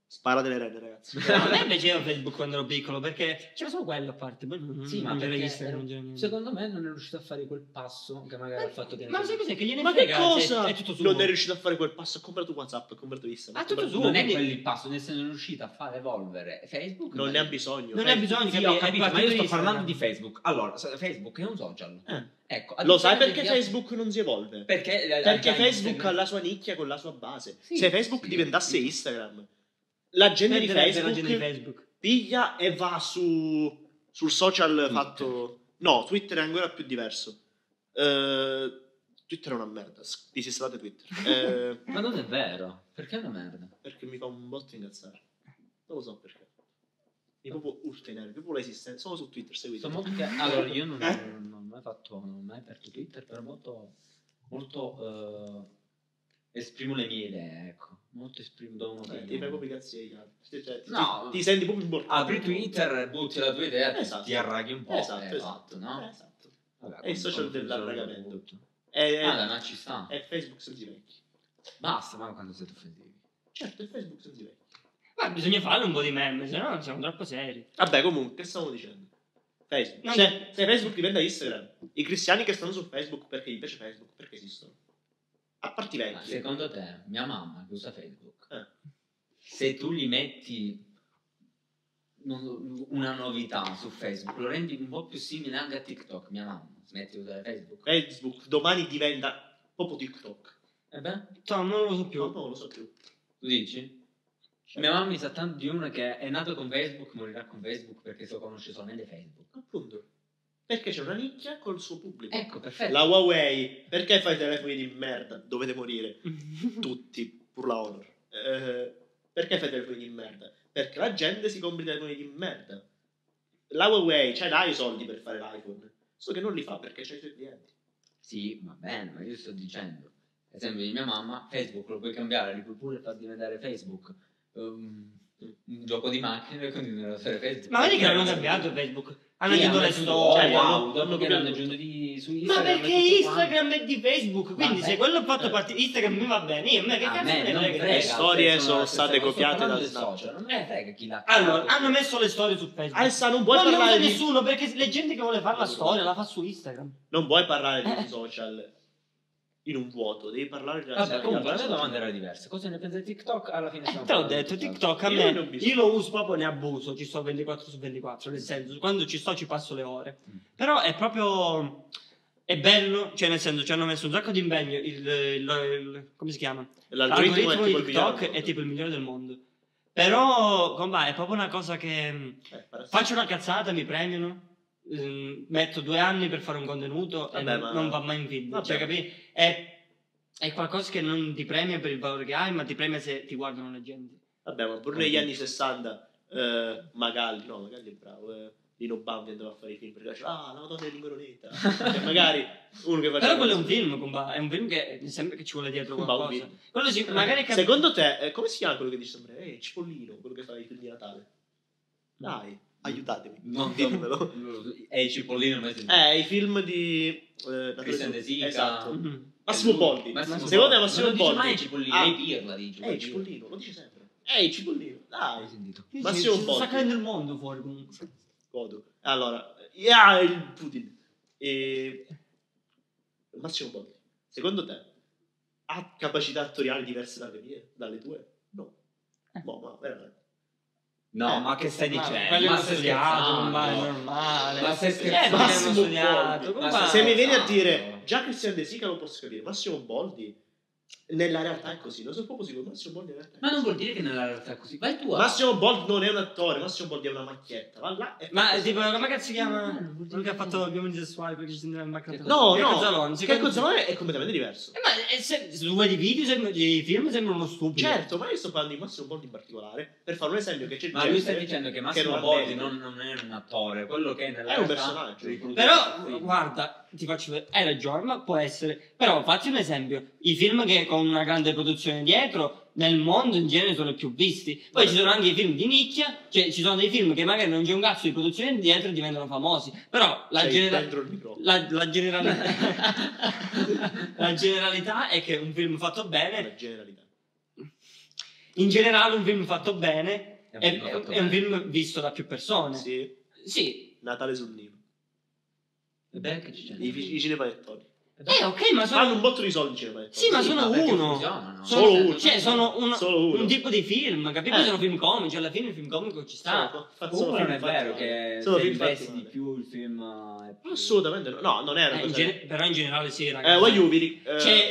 Spara delle rene, ragazzi. A me piaceva Facebook quando ero piccolo perché c'era solo quello a parte. Sì, ma non c'era perché Instagram, non c'era niente. secondo me non è riuscito a fare quel passo che magari ha fatto che Ma sai cos'è? Che gliene Ma che frega, cosa? è tutto suo. Non è riuscito a fare quel passo, ha comprato WhatsApp, ha comprato Instagram. Ah, tutto suo. non è quindi- quello il passo, nel senso non è riuscito a far evolvere Facebook. Non ne ha bisogno. Non ne ha bisogno, Sì, ho capito? È capito, ma partito io sto Instagram. parlando di Facebook. Allora, Facebook è un social. Ecco, a Lo sai differenza perché degli altri- Facebook non si evolve? Perché Perché già Facebook Instagram- ha la sua nicchia con la sua base. Sì, Se Facebook sì, diventasse sì. Instagram, la gente di Perderebbe la Facebook, gente di Facebook. piglia e va sul social fatto... No, Twitter è ancora più diverso. Twitter è una merda. Disinstallate Twitter. Ma non è vero. Perché è una merda? Perché mi fa un botto incazzare. Non lo so perché. Mi proprio urta i nervi, proprio l'esistenza. Solo su Twitter, seguite. Allora, io non ho mai fatto, non ho mai aperto Twitter, però molto esprimo le mie idee, ecco. Molto esprimo, do un'opinione. Ti fai proprio i cazzi ai cani. Cioè, No. ti senti proprio importante. Apri Twitter, butti la tua idea, Esatto. ti arraghi un po'. Esatto, è esatto. fatto, no? Esatto. Vabbè, È il social come funziona dell'arragamento. tutto. Ma ci sta. È Facebook senza i vecchi. Basta, ma quando siete offensivi. Certo, è Facebook senza i vecchi. Ma bisogna farle un po' di meme, se no siamo troppo seri. Vabbè, comunque, che stavo dicendo? Facebook. No, Se Facebook diventa Instagram, i cristiani che stanno su Facebook perché gli piace Facebook, perché esistono? A parte i Ma vecchi. secondo te, mia mamma che usa Facebook, Eh. se tu gli metti una novità su Facebook, lo rendi un po' più simile anche a TikTok, mia mamma smette di usare Facebook. Facebook domani diventa proprio TikTok. E beh, Tom, non lo so più. No, non lo so più. tu dici? Mia mamma mi sa tanto di una che è nata con Facebook, morirà con Facebook perché se lo conosce solamente Facebook. Appunto. Perché c'è una nicchia col suo pubblico. Ecco, perfetto. La Huawei, perché fa i telefoni di merda? Dovete morire. Tutti, pur la Honor. Perché fa i telefoni di merda? Perché la gente si compra i telefoni di merda. La Huawei, dai i soldi per fare l'iPhone. Solo che non li fa perché c'ha i suoi clienti. Sì, va bene, ma io sto dicendo, ad esempio di mia mamma, Facebook lo puoi cambiare, li puoi pure far diventare Facebook. Un gioco di macchine e continuano a usare Facebook. Ma vedi che hanno cambiato Facebook? Hanno Sì, aggiunto le storie. wow, dopo hanno che l'hanno copiato aggiunto su Ma Instagram. perché e tutto Instagram è di Facebook? Quindi Vabbè. se quello ha fatto partire Instagram mi va bene. Io, a me che quanto. A cazzo me me non ne frega. frega? Le storie se sono la state stessa cosa, copiate sto parlando da del Snapchat. social, non me ne frega chi l'ha Allora, creato. hanno messo le storie su Facebook. Alessa, non puoi Non le parlare usa di... nessuno perché la gente che vuole fare la storia la fa su Instagram. Non puoi parlare di un social in un vuoto, devi parlare di Vabbè, comunque la mia domanda era diversa. Cosa ne pensi di TikTok? Alla fine stiamo Te l'ho parlando detto, di TikTok a Io me, ne ho bisogno. io lo uso proprio, ne abuso, ci sto 24 su 24, nel senso, quando ci sto ci passo le ore. Però è proprio, è bello, cioè nel senso, ci hanno messo un sacco di impegno, come si chiama? L'algoritmo è tipo di il migliore TikTok del è mondo. tipo il migliore del mondo. Però, com'è, è proprio una cosa che faccio una cazzata, mi premiano. Metto 2 anni per fare un contenuto e Vabbè, ma- non va mai in film. Vabbè. Cioè, capi? È qualcosa che non ti premia per il valore che hai, ma ti premia se ti guardano le gente. Vabbè, ma pure negli anni 60 Magalli è bravo, Lino Banfi andava a fare i film perché diceva la Madonna dell'Ingoroneta. E magari uno che faceva... Però quello è un film, compa. È un film che mi sembra che ci vuole dietro Compa, un qualcosa. film. Quello sì, magari Secondo te, come si chiama quello che dice sempre? Cipollino, quello che fa i film di Natale. Dai, aiutatemi. Non Dimmelo. È il cipollino mezzo. I film di... Christian De Sica. Esatto. Mhm. Massimo Boldi. Massimo Secondo me Boldi. Massimo non dice Boldi. mai cipollino, Ah. pirla dice. Cipollino, lo dice sempre. Cipollino, dai. Hai sentito? Massimo Ci sta Boldi. cadendo il mondo fuori comunque. Godo. Allora, il Putin. Massimo Boldi, secondo te ha capacità attoriali diverse dalle mie, dalle tue? No. Boh, ma veramente. No, ma che stai dicendo? Quello Ma hanno stai studiato, scherzando? ma è normale. Ma stai Certo che scherzando? hanno Massimo studiato. Boldi. come Ma fa? Se mi vieni a esatto. dire già Christian De Sica lo posso capire, Massimo Boldi nella realtà è così, non sono proprio sicuro. Massimo Boldi nella realtà è Ma non così. vuol dire che nella realtà è così. Vai tu a... Massimo Boldi non è un attore, Massimo Boldi è una macchietta. Va là e fa Ma così. tipo, come cazzo si chiama? Non vuol dire Quello che ha niente. fatto Gli uomini sessuali perché ci sentiva il macchinato. No, Checco no, Zalone, che secondo- Zalone è completamente diverso. Ma se tu vedi i video, i film sembrano uno stupido. Certo, ma io sto parlando di Massimo Boldi in particolare per fare un esempio che c'è Ma gente lui sta dicendo che Massimo non Boldi merita. non è un attore, quello che è nella È un realtà personaggio. riproduce Però, il film. guarda, ti faccio vedere, hai ragione, ma può essere. Però, fatti un esempio: i film che con una grande produzione dietro, nel mondo in genere sono i più visti. Poi ci sono anche i film di nicchia, cioè ci sono dei film che magari non c'è un cazzo di produzione dietro e diventano famosi. Però la, Sei genera- dentro il microfono. la generalità la generalità è che un film fatto bene La generalità. in generale un film fatto bene È un film fatto è un bene. film visto da più persone. Sì. Sì. Natale sul Nilo. Beh, che c'è? I cinepanettoni. Ok, ma Fanno un sono... botto di soldi i cinepanettoni. Sì, ma sono perché uno. funzionano. Solo uno. Cioè, sono Solo uno. un tipo di film, capito? Eh. Sono film comici, alla fine il film comico ci sta. Comunque non è vero che sono se film fatti investi di male. più il film è più... Assolutamente no. No, non era così. Però in generale sì, ragazzi. Voglio Ubiri.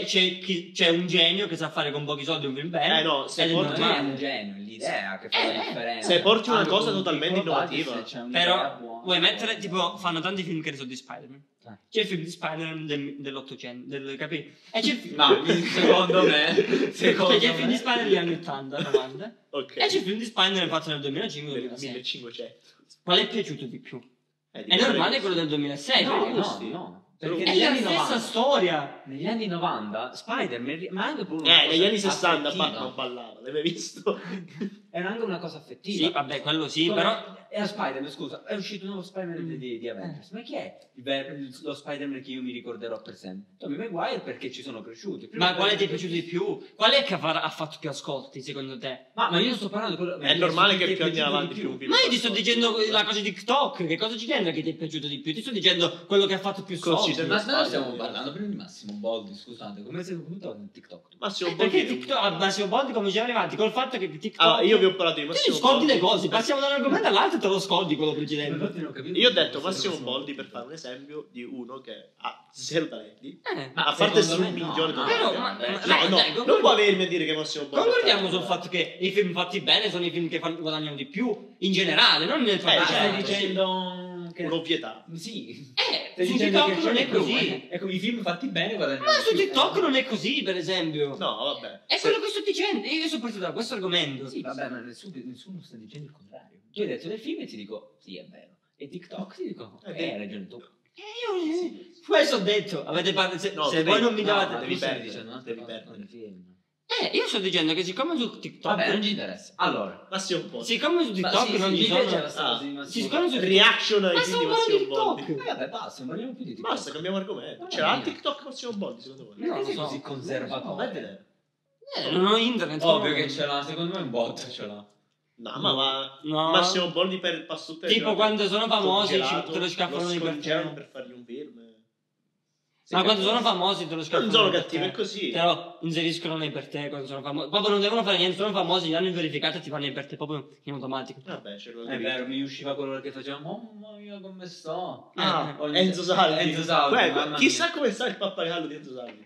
C'è un genio che sa fare con pochi soldi un film bene. no, se ed è porti- Non è normale. un genio, è l'idea che fa la differenza. se porti una Anche cosa con un totalmente piccolo budget, innovativa. se c'è un'idea Però buona. vuoi mettere, tipo, fanno tanti film che ne so di Spider-Man. Eh. C'è il film di Spider-Man dell'Ottocento, capito? E c'è il film... No, secondo me, Cioè, c'è il film di Spider-Man degli anni 80, 90. Ok. E c'è il film di Spider-Man fatto nel 2005-2006. 1500. Qual è piaciuto di più? È Di normale quello del 2006, No, perché no, no. Perché è negli la anni stessa 90, storia. negli anni 90 Spider-Man, ma anche pure una negli cosa anni 60 affettiva. Batman ballava, l'hai mai visto? Era anche una cosa affettiva. Sì, vabbè, quello sì, Come- però... E a Spider-Man, scusa, è uscito un nuovo Spider-Man di Avengers. Ma chi è lo Spider-Man che io mi ricorderò per sempre? Tobey Maguire perché ci sono cresciuti. Prima Ma quale ti è perché- piaciuto di più? Qual è che ha fatto più ascolti, secondo te? Ma io non sto parlando di quello... È normale che ti è più andiamo piaciuto avanti di più un film. Ma io ti sto dicendo la cosa di TikTok, che cosa ci c'entra che ti è piaciuto di più? Ti sto dicendo quello che ha fatto più Cosa ci soldi. sembra? Ma noi stiamo parlando prima di Massimo Boldi, scusate, come sei venuto in TikTok? Massimo Perché Boldi. TikTok, a Massimo Boldi come ci siamo arrivati? Col fatto che TikTok... Allora, io vi ho parlato di Tu ti Massimo scordi Boldi. le cose, passiamo da un argomento all'altro e te lo scordi quello precedente. Io ho detto Massimo Boldi per fare un esempio di uno che ha zero talenti. Ma A parte secondo essere un me no, milione no, di però, talenti. ma- No, dai, no, dai, non può avermi a dire che Massimo Boldi. Concordiamo ha sul talento. fatto che i film fatti bene sono i film che guadagnano di più, in generale, non nel fatto certo, che... sì. dicendo che... Un'ovvietà. Sì. Stai Stai su dicendo TikTok che non c'è è più, così. Ecco, i film fatti bene guadagnano Ma su di più. TikTok non è così, per esempio. No, vabbè. È quello che sto dicendo. Io sono partito da questo argomento. Sì, vabbè, ma nessuno sta dicendo il contrario. Tu hai detto del film e ti dico, sì, è vero. E TikTok ti dico, hai ragione tu. Io questo ho detto. Avete parlato. Se No, se tu voi devi- non mi no, davate. ma devi tu stai perdere, dicendo un'altra devi cosa perdere. con i film. Io sto dicendo che siccome su TikTok. Vabbè, non ci interessa. Allora, Massimo Boldi. Siccome su TikTok sì, non sì, ci mi sono. piace la storia di Massimo siccome su Reaction ai Ma film di stiamo parlando Massimo di Boldi. TikTok. vabbè, basta, non parliamo più di TikTok. Basta, cambiamo argomento. Mamma C'era mia. il TikTok Massimo Boldi, secondo voi? No, Perché sei lo so. così Vai a conservatore? vedere. Non ho internet. Ovvio come- che ce l'ha, secondo me un bot ce l'ha. No, ma No. Massimo Boldi per passo tutte le Tipo giornate quando sono famosi congelato, te lo scappano di per scongelano te. per fargli un film. Ma quando sono famosi te lo scappano. Non sono nei per cattivo, te. è così. Te lo inseriscono nei per te quando sono famosi. Proprio non devono fare niente, sono famosi, li hanno verificato e ti fanno nei per te proprio in automatico. Vabbè, c'è quello È che- vero, mi usciva quello che faceva, mamma mia come sto. Ah, Ogni- Enzo Salvi. Enzo Salvi, mamma chissà mia. come sta il pappagallo di Enzo Salvi.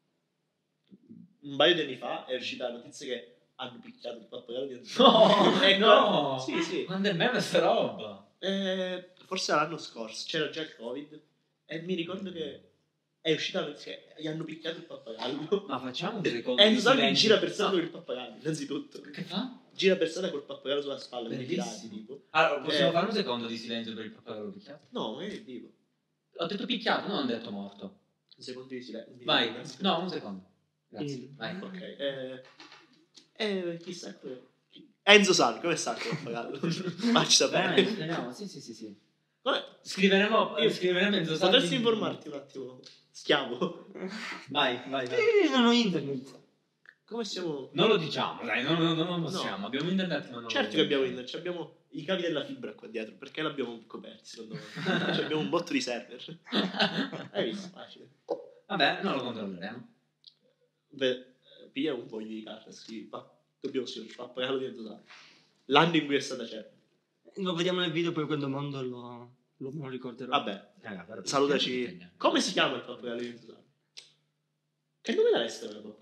Un paio di anni fa è uscita la notizia che hanno picchiato il pappagallo di Enzo Salvi. No, Ecco. no. Sì, sì. Quando è meme sta roba? Forse l'anno scorso c'era già il Covid e mi ricordo che è uscita la notizia che gli hanno picchiato il pappagallo. Ma facciamo un secondo Enzo di Salvi silenzio. gira per strada No. con il pappagallo, innanzitutto. Che fa? Gira per strada col pappagallo sulla spalla, quindi Bellissimo. tirati, tipo. Allora, possiamo Eh. fare un secondo di silenzio per il pappagallo picchiato? No, magari tipo. Ho detto picchiato, non ho detto morto. Un secondo di silenzio. Vai, no, un secondo. Grazie, Sì. vai. Ok, chissà Enzo Salvi, come sta il pappagallo? Facci sapere. Veramente, speriamo, sì. Come- Scriveremo Enzo Salvi. Potresti informarti un attimo? Schiavo. Vai. Io non ho internet. Come siamo? Non lo diciamo, dai, non possiamo. Abbiamo internet, ma non Certo che abbiamo internet, abbiamo i cavi della fibra qua dietro, perché l'abbiamo coperti secondo me? Cioè, abbiamo un botto di server. Hai visto? Facile. Vabbè, non lo controlleremo. Beh, piglia un foglio di carta, scrivi, dobbiamo scrivere pappagallo di Enzo Salvi. L'anno in cui è stata certa. Lo vediamo nel video, poi quando mondo me lo ricorderò. Vabbè, Raga, però, salutaci. Come si chiama il pappagallo di Enzo Salvi? Che nome daresti per il pappagallo?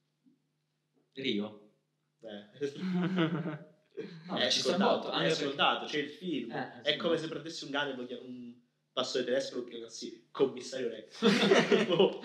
Rio. È ci sta scontato, molto, è anche scontato, c'è il film. È sì, come no. se prendessi un cane e un pastore tedesco e lo chiamassi commissario Rex. Boh.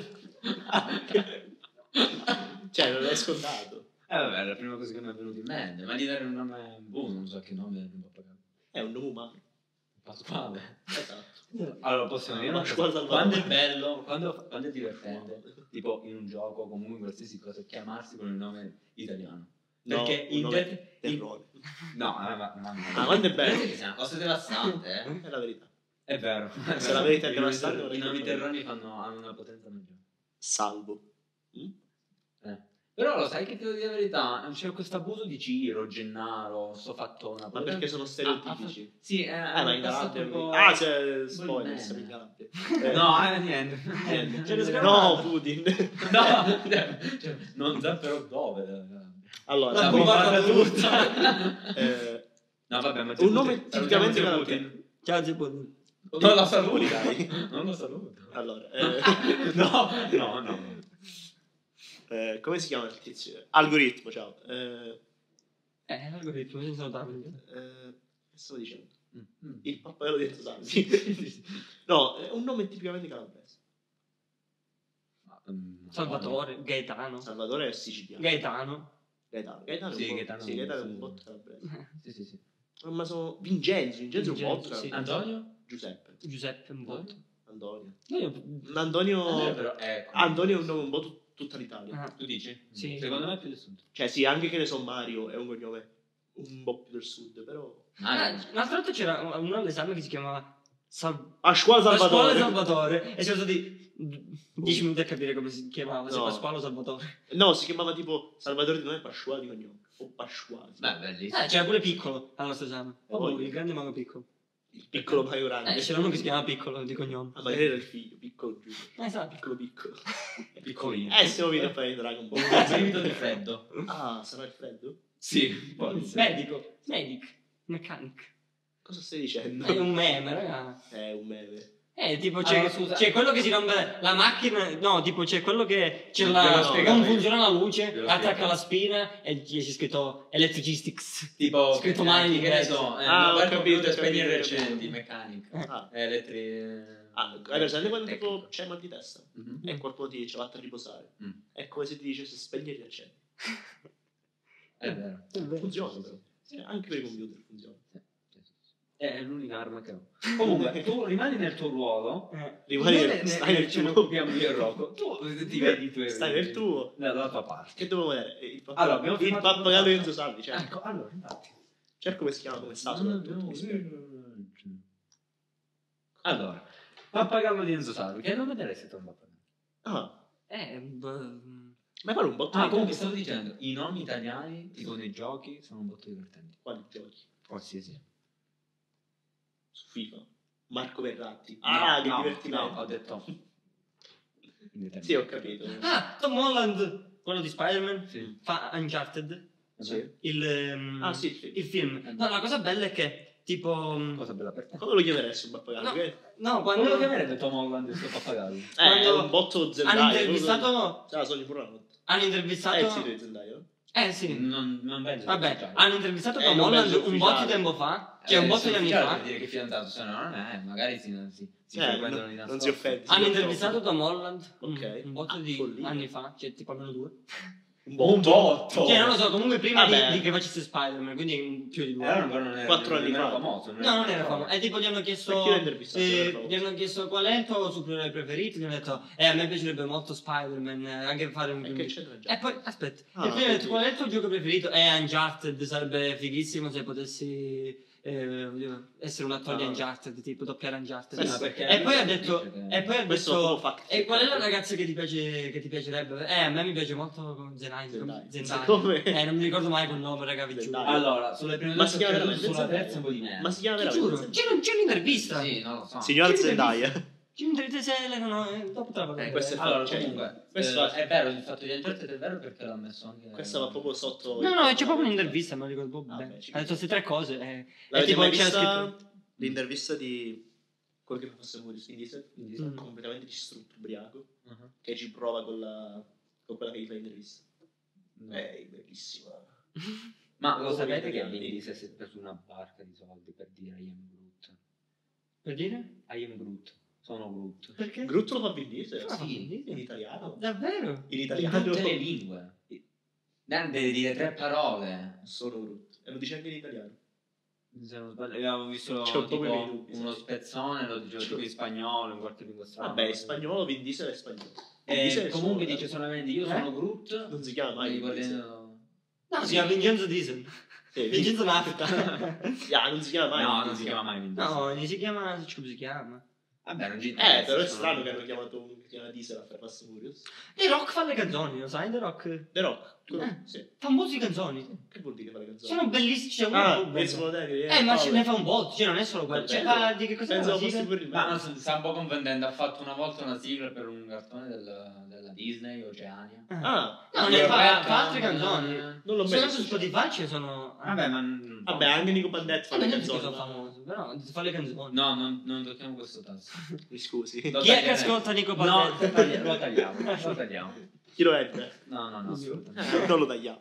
Cioè, non è scontato. Vabbè, è la prima cosa che mi è venuta in mente. Ma gli dare un nome, non so che nome di un pappagallo. È un nome umano. Pasquale. Esatto. Allora, possiamo dire una Pasquale cosa. Salvatore. Quando è bello, quando è divertente, tipo in un gioco o comunque in qualsiasi cosa, chiamarsi con il nome italiano. No, Perché un nome terrore. No, quando è bello. È una cosa devastante, È la verità. È vero. Se la verità è I nomi devastante, ter- non è I nomi colpa mia. terroni hanno una potenza maggiore. Salvo. Però Però lo sai che ti devo dire la verità, c'è questo abuso di Ciro, Gennaro, sto fattona. Ma perché sono stereotipici? Sì, Ma in passato Calabria. un po'... Ah, c'è spoiler, bene. siamo in Calabria. No, niente. Niente. Ce ne No, sgamato. Putin. No, cioè, non so però dove. Allora, La La bombarda bombarda tutta. eh, No, vabbè, ma un nome tipicamente Putin. calabrese. Ciao Zipun. Non lo saluto. Dai. Non lo saluto. Allora, No. come si chiama il tizio? Algoritmo, ciao. L'algoritmo, senza notarlo. Che stavo dicendo? Mm. Il pappagallo di Enzo Salvi. No, è un nome tipicamente calabrese. Salvatore, Gaetano. Salvatore è siciliano. Gaetano. Gaetano Sì, è un po', Gaetano sì, Gaetano è un sì. botto calabrese. Sì. Ma sono Vincenzo è un botto sì. calabrese. Antonio? Giuseppe. Giuseppe un botto. Antonio. Antonio. Però Antonio è un nome un po' tutta l'Italia. Ah, Tu dici? Sì. Secondo me è più del sud. Cioè, sì, anche che ne so, Mario è un cognome un po' più del sud, però. l'altro volta c'era uno all'esame che si chiamava Pasquale Pasquale Salvatore. Salvatore e siamo stati 10 minuti a capire come si chiamava, se No. Pasquale o Salvatore. No, si chiamava tipo Salvatore di nome e Pasquale di cognome. O Pasquale. Beh, bellissimo. C'era pure Piccolo al nostro esame. Oh, Il grande mago Piccolo. Il piccolo Mario Grande. C'era uno che si chiamava Piccolo di cognome. Ah, magari era il figlio, piccolo Giulio. Esatto. Piccolo. Piccolino. Stiamo venendo a fare Dragon Ball. Un brivido di freddo. Ah, sarà il freddo? Sì. Medico. Mechanic. Cosa stai dicendo? È un meme, raga. È un meme. Tipo c'è, scusa. c'è quello che si rompe la macchina, no, tipo c'è quello che c'è Glielo spiego non io. funziona la luce, Glielo attacca spiego. la spina e c'è scritto electricistics. Tipo Scritto male in che ne inglese. so, Ho per capito, computer ho spegnere capito. recenti, mechanic, Ah, hai presente quando tipo c'è mal di testa? E qualcuno ti dice vattene a riposare. Mm. È come se ti dicesse spegni e riaccendi. È vero. Funziona però. Anche per i computer funziona. È l'unica arma che ho. Comunque, tu rimani nel tuo ruolo. Stai nel ce ne tuo. occupiamo io e Rocco. Tu ti vedi tu Stai nel tuo. dalla tua parte. Che devo vedere? Allora, abbiamo Il firmato pappagallo di un Enzo Salvi, cioè. Ecco, allora, infatti. Cerco come si chiama, come sta soprattutto. Allora, pappagallo di Enzo Salvi. Che nome daresti tu a un pappagallo? Ah, Beh, ma parlo un botto Ah, di comunque tempo. stavo dicendo, i nomi italiani, tipo nei giochi, sono un botto divertenti. Quali giochi? Qualsiasi. Su FIFA. Marco Verratti. No, Ah, che no, divertimento. no, ho detto. Sì, ho capito. Tom Holland, quello di Spider-Man, Sì. fa Uncharted, Sì. il Sì. film. No, la cosa bella è che tipo Cosa bella per te. Come lo chiameresti un pappagallo? No. Che- no, Quando lo quando chiamerebbe Tom Holland il suo pappagallo? È Quando un botto Zendaya. hanno intervistato Ah, sogno pure la notte. hanno È il intervistato sito di Zendaya, no? sì. Non penso. Vabbè, hanno intervistato Tom non Holland penso un botto di ufficiale. tempo fa, cioè un botto di anni fa. Per dire che fidanzato sono, non è, magari si frequentano di non nascosto. si offende. Hanno intervistato Tom Holland Ok. un botto Ah, di follia. anni fa, cioè tipo almeno 2. Un Un botto! Cioè non lo so, comunque prima Vabbè. di che facesse Spider-Man, quindi più di 2. Allora non era 4 anni nemmeno fa. famoso. No, non era famoso. E tipo gli hanno chiesto. Perché l'ha intervistato? Era famoso. Gli hanno chiesto qual è il tuo supereroe preferito. Gli hanno detto, a me piacerebbe molto Spider-Man, anche fare un E che c'entra già? E poi, aspetta, Ah, e poi gli hanno detto quindi- qual è il tuo gioco preferito? Uncharted, sarebbe fighissimo se potessi essere un attore di Ah. Uncharted, tipo doppiare Uncharted. Sì, perché E poi ha lui detto, dice che- e poi ha Questo detto, è un fact. e qual è la ragazza che ti piacerebbe? A me mi piace molto Zendaya. Come? Non mi ricordo mai quel nome, raga, vi giuro. Zendaya. Allora, sulle prime Ma due si chiama sono veramente sulla Zendaya? terza un po' di merda. Ma si chiama Ti veramente giuro, Zendaya? c'è un'intervista. Sì, non lo so. Signor Chi Zendaya. C'è un'intervista se dopo te la vado a questo è vedere. Allora, Cioè, comunque, questo è vero il fatto di Uncharted è vero perché l'ha messo anche... Questa va proprio sotto. No, c'è proprio un'intervista, me lo ricordo proprio Ah, bene. beh, ci Ha detto queste tre cose. L'avete tipo mai c'era vista scritto- l'intervista di quello che fosse Vin Diesel? Mm. Completamente distrutto, ubriaco, Uh-huh. che ci prova con quella che gli fa l'intervista. No. È bellissima. Ma lo Come sapete che italiani. Vin Diesel si è preso una barca di soldi per dire I am Groot? Per dire? I am Groot. Sono Groot. Perché? Groot lo fa Vin Diesel? Ah, Sì, Vin Diesel. in italiano. Davvero? In In italiano tutte le lingue. Devi dire 3 parole. sono Groot. E lo dice anche in italiano. Se non sbaglio, avevo visto C'ho un po' quei tipo dubbi, uno sì. spezzone, lo dicevo tipo in spagnolo, in qualche lingua strana. Vabbè, in spagnolo Vin Diesel è spagnolo. Vin E Diesel è comunque solo- dice solamente io sono Groot. Non si chiama mai mi Vin Diesel. guardano- No, si chiama Vincenzo Diesel. Sì, Vincenzo Nafta. Yeah, non si chiama mai No, Vin non Diesel. si chiama mai Vin Diesel. No, gli si chiama... come si chiama? Vabbè, non ci Però è strano che hanno chiamato uno che si chiama Diesel a fare Fast and Furious. The Rock fa le canzoni, lo sai? The Rock The Rock. sì. Fa un po' di canzoni. Che vuol dire fare canzoni? Sono bellissime. Ma ce ne fa un po', cioè non è solo quello. Cioè, fa di che cosa Pensavo fa? fosse per il Ma sta un po' confondendo. Ha fatto una volta una sigla per un cartone della Disney, Oceania. No, ne fa altre canzoni. Non l'ho mai Solo visto. su Spotify ci sono. Vabbè, anche Nico Bandette fa le canzoni. Sono famoso, però fa le canzoni. No, non tocchiamo questo tasto. Mi scusi. Chi è che ascolta Nico No, Bandette? lo tagliamo. Chi lo è? No, assolutamente. Non lo tagliamo.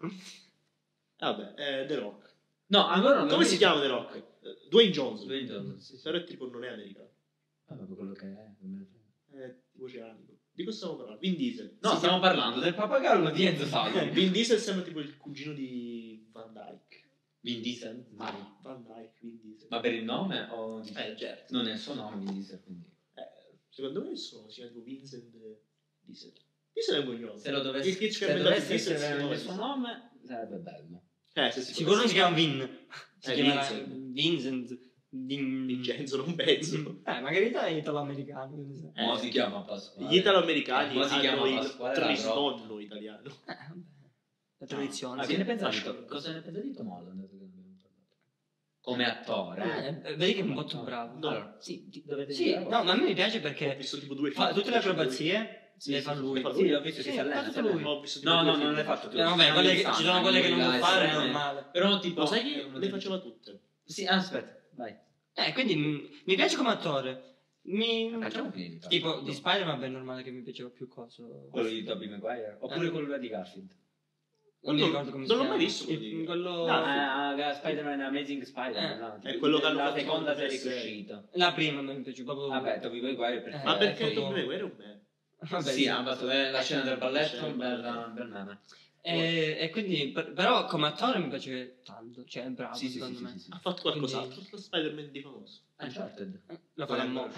Vabbè, The Rock. No, allora Come si chiama The Rock? Dwayne Johnson. Sì. Però è tipo non è americano. Vabbè, quello che è. È tipo oceanico. Di cosa stiamo parlando? Vin Diesel. No, stiamo parlando del pappagallo di Enzo Salvi. Vin Diesel sembra tipo il cugino di Van Dyke. Vin Diesel? Van Dyke, Vin Diesel. Ma per il nome o di... Certo. Non è il suo nome Vin Diesel, quindi... Secondo me si chiama tipo Vincent Diesel. Diesel è un cognome. Se lo Il dovesse tizio che ha inventato Diesel si essere chiama il suo Diesel. nome, sarebbe bello. Sicuro non si chiama Vin. Si chiama Vincent. Vincent. Vincenzo, non penso. Magari è italo-americano. Mo si chiama Pasquale. Gli italo-americani Mo si chiama hanno il Pasquale La trisnonno italiano. La tradizione. Ma che ne pensate? Cosa ne pensate di Tom Holland? Come attore? Vedi che è molto bravo. No. Allora, sì, dovete Sì, dire. no, ma a me mi piace Ho perché visto tipo 2 fa film. tutte le acrobazie, le fa lui. Sì, l'ho visto che Sì, si allena. fa tutto si allena. lui. Ho visto tipo No, due non film. le fatto tutte. Vabbè, quelle che- ci sono quelle che non può fare, è normale. Però tipo... Lo sai che le faceva tutte? Sì, aspetta, vai. Quindi mi piace come attore. Facciamo finire. Tipo di Spider-Man è normale che mi piaceva più coso. Quello di Tobey Maguire? Oppure quello di Garfield? Non mi ricordo come si non l'ho chiama. mai visto quello di- Quello... Spider-Man Amazing Spider-Man. no? È quello che hanno la fatto seconda con serie che è PS6. uscita. La prima mi piace proprio. Vabbè, Tobey Maguire perché... Ma perché foto- Tom Maguire è un me? Vabbè, sì, hanno fatto la scena del balletto, Scena del balletto. bel meme. E quindi, però come attore mi piace tanto, cioè è bravo Sì, sì, secondo sì, me. sì, sì. Ha fatto qualcos'altro. Lo Spider-Man di famoso. Uncharted. Lo farà mo'.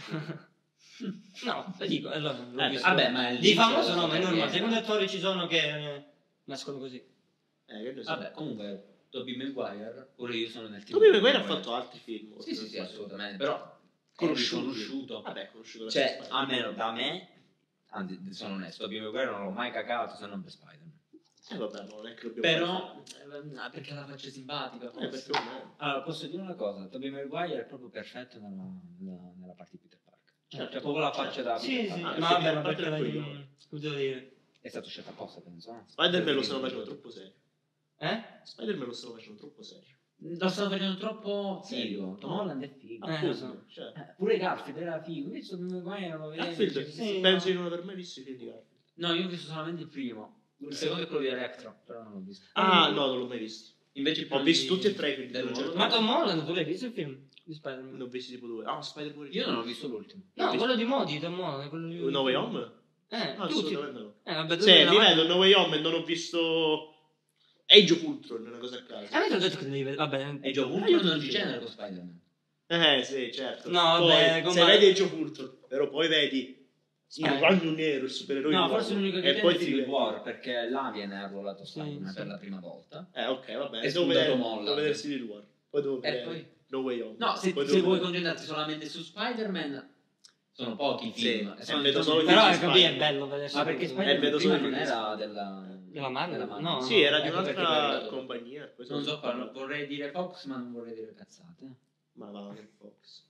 No, lo dico, allora l'ho visto. Vabbè, ma Di famoso no, ma è normale. Secondo attori ci sono che nascono così. Che ne so. Vabbè, comunque, Tobey Maguire, pure io sono nel team. Tobey Maguire ha fatto altri film. Sì, assolutamente, però Conosciuto. Vabbè, conosciuto da Cioè, Spider-Man. almeno da me, anzi, sono onesto, Tobey Maguire non l'ho mai cagato se non per Spider-Man. Vabbè, non è che dobbiamo Però, perché la faccia simpatica. fare. Perché non è. Allora, posso dire una cosa, Tobey Maguire è proprio perfetto nella parte di Peter Parker. Certo. Cioè, proprio la faccia da Sì, Peter sì, Parker. ma perché vabbè, ma a parte perché il lei... coglione. Come devo dire? È stato scelto apposta, penso. No? Spider-Man lo stanno facendo troppo serio. Spider-Man lo stanno facendo troppo serio. Lo stanno facendo troppo figo. Tom Holland è figo. lo so. Cioè, Pure Garfield era figo. Invece Tobey Maguire non lo vedevo. Garfield, sì, penso di non aver mai visto i film di Garfield. No, io ho visto solamente il primo. Il secondo è quello di Electro, però non l'ho visto. Ah, no, non l'ho mai visto. Invece Ho visto tutti e tre i film di dello Tom Holland. Ma Tom Holland, tu l'hai visto il film di Spider-Man? Ne ho visti tipo 2. Ah, Spider-Man. Io non ho visto l'ultimo. No, quello di Modi, Tom Holland, quello di... No Way Home? tutti. No, assolutamente no. Vabbè, tu Sì, sei mi una- vedo No Way Home e non ho visto Age of Ultron, una cosa a caso. A me ti ho detto che devi vedere, vabbè. E Joe Ultron non ci genera con Spider-Man. Sì, certo. No, poi, vabbè, se vedi Age of Ultron, però poi vedi il ragno nero, il supereroe No, nuovo, forse l'unico che e tiene poi è ti Civil vedi. War, perché là viene arruolato Sì, Spider-Man sì. per la prima volta. Ok, va bene. È Devo spuntato vedere, Holland. devo vedere Civil War. Poi devo E vedere poi? No Way Home. No, se Poi vuoi devo vedere- concentrarti solamente su Spider-Man, sono pochi i film. Sì, Sono- vedo sono- solo i Però film di capì, è Spider-Man. bello vedere. Ma perché Spider-Man vedo prima solo non i film era della Marvel? No. Sì, era di ecco perché un'altra per- compagnia. poi Non so sono- quale, vorrei dire Fox, ma non vorrei dire cazzate. Ma va, che Fox.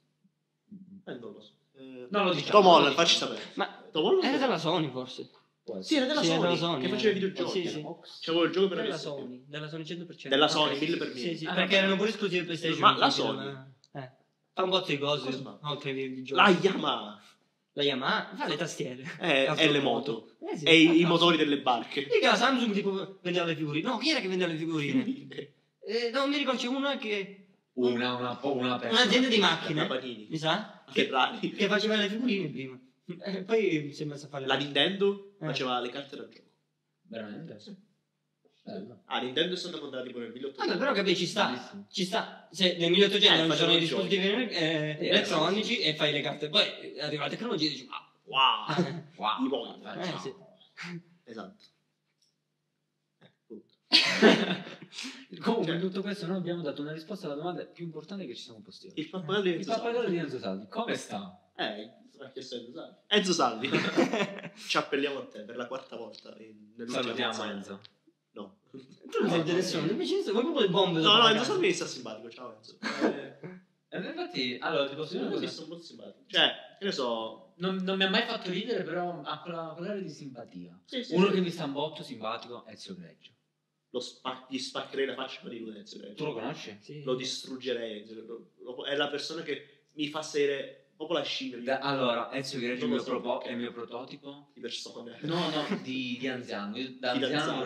Non lo so. No, lo diciamo, Tom lo Holland, diciamo. facci sapere. Ma Tom Holland? era della Sony forse. Può Sì, essere. era della Sì, Sony, era della Sony, che faceva i videogiochi. Sì, sì. C'avevo il gioco per Della PS. Sony, della Sony 100%. Della Sony, Ok, 1000 per Sì, 1000. sì, Ah, perché vabbè. erano pure esclusivi di PlayStation. Ma la quindi Sony? non- fa un botto di cose. Cosa fa? Oltre ai videogiochi. La Yamaha. La Yamaha fa le tastiere. E le moto. Sì. E i Ah, motori delle barche. Mica la Samsung tipo vendeva le figurine. No, chi era che vendeva le figurine? No, mi ricordo c'è una che... Una persona. Un'azienda di macchine. La Panini. Mi sa? Ferrari. Che faceva le figurine prima. Poi si è messa a fare La Nintendo Eh. faceva le carte da gioco. Veramente? Sì. Bello. Nintendo è stata fondata tipo nel 1800. Vabbè, però capisci, ci sta. Se nel 1800 non ci sono i dispositivi elettronici e fai le carte, poi arriva la tecnologia e dici, Wow. Wow. I voglia. sì. Esatto. Punto. Comunque, Cioè- in tutto questo noi abbiamo dato una risposta alla domanda più importante che ci siamo posti oggi. Il pappagallo di Il Enzo pappagallo Salvi. di Enzo Salvi, come sta? Ha chiesto Enzo Salvi. Ci appelliamo a te per la quarta volta. Salutiamo Enzo. No. Tu non sei interessante, invece vuoi proprio le bombe? No, Enzo Salvi mi sta simpatico. Ciao Enzo. Infatti, allora ti posso dire una cosa. Sono molto simpatico. Cioè, che ne so. Non mi ha mai fatto ridere, però ha quell'area di simpatia. Sì, Uno che mi sta un botto simpatico è Ezio Greggio. Gli spaccherei la faccia per il Ezio Greggio. Tu lo conosci? Sì. Lo distruggerei. È la persona che mi fa sedere proprio la scimmia. Allora, Ezio Greggio è il mio prototipo di persona. No, di anziano. Io da anziano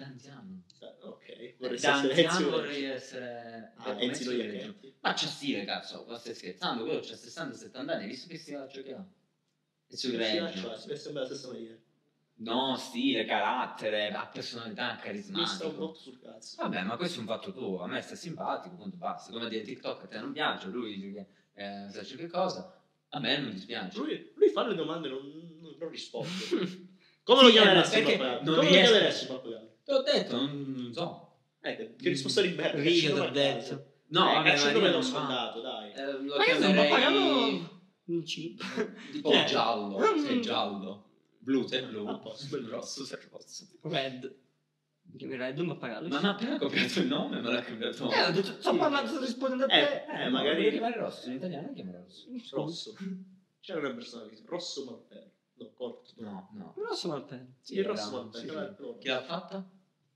Ok, vorrei essere Ezio Greggio. Ma c'è stile, cazzo, ma stai scherzando? Quello c'ha 60-70 anni, hai visto che stilaccio che ha? Ezio Greggio. Si sembra la stessa maniera. No, stile, carattere, ha personalità, carismatico. Mi sta un po' sul cazzo. Vabbè, ma questo è un fatto tuo. A me sta simpatico, punto basta. Come dire TikTok a te non piace, lui dice che sa che cosa. A me non dispiace. Lui fa le domande e non risponde. Come lo chiameresti pappagallo? Ti ho detto, non so. Che risposta di merda. Io ti ho detto. No, vabbè, ma non l'ho sfondato, dai. Lo Ma io sono un chiamerei pappagallo un chip. tipo giallo, sei giallo. Blu, sei blu. A posto, Il rosso, sei rosso. Red. Mi Red un pappagallo. Ma mi ha appena copiato il nome, me l'ha cambiato. Ho detto, sto parlando, sto rispondendo a te. Magari devi chiamare rosso, in italiano chiama rosso. Rosso. C'era una persona che Rosso Malpero. No, corto. No. Rosso Malpero. Sì, il Rosso Malpero. Chi l'ha fatta?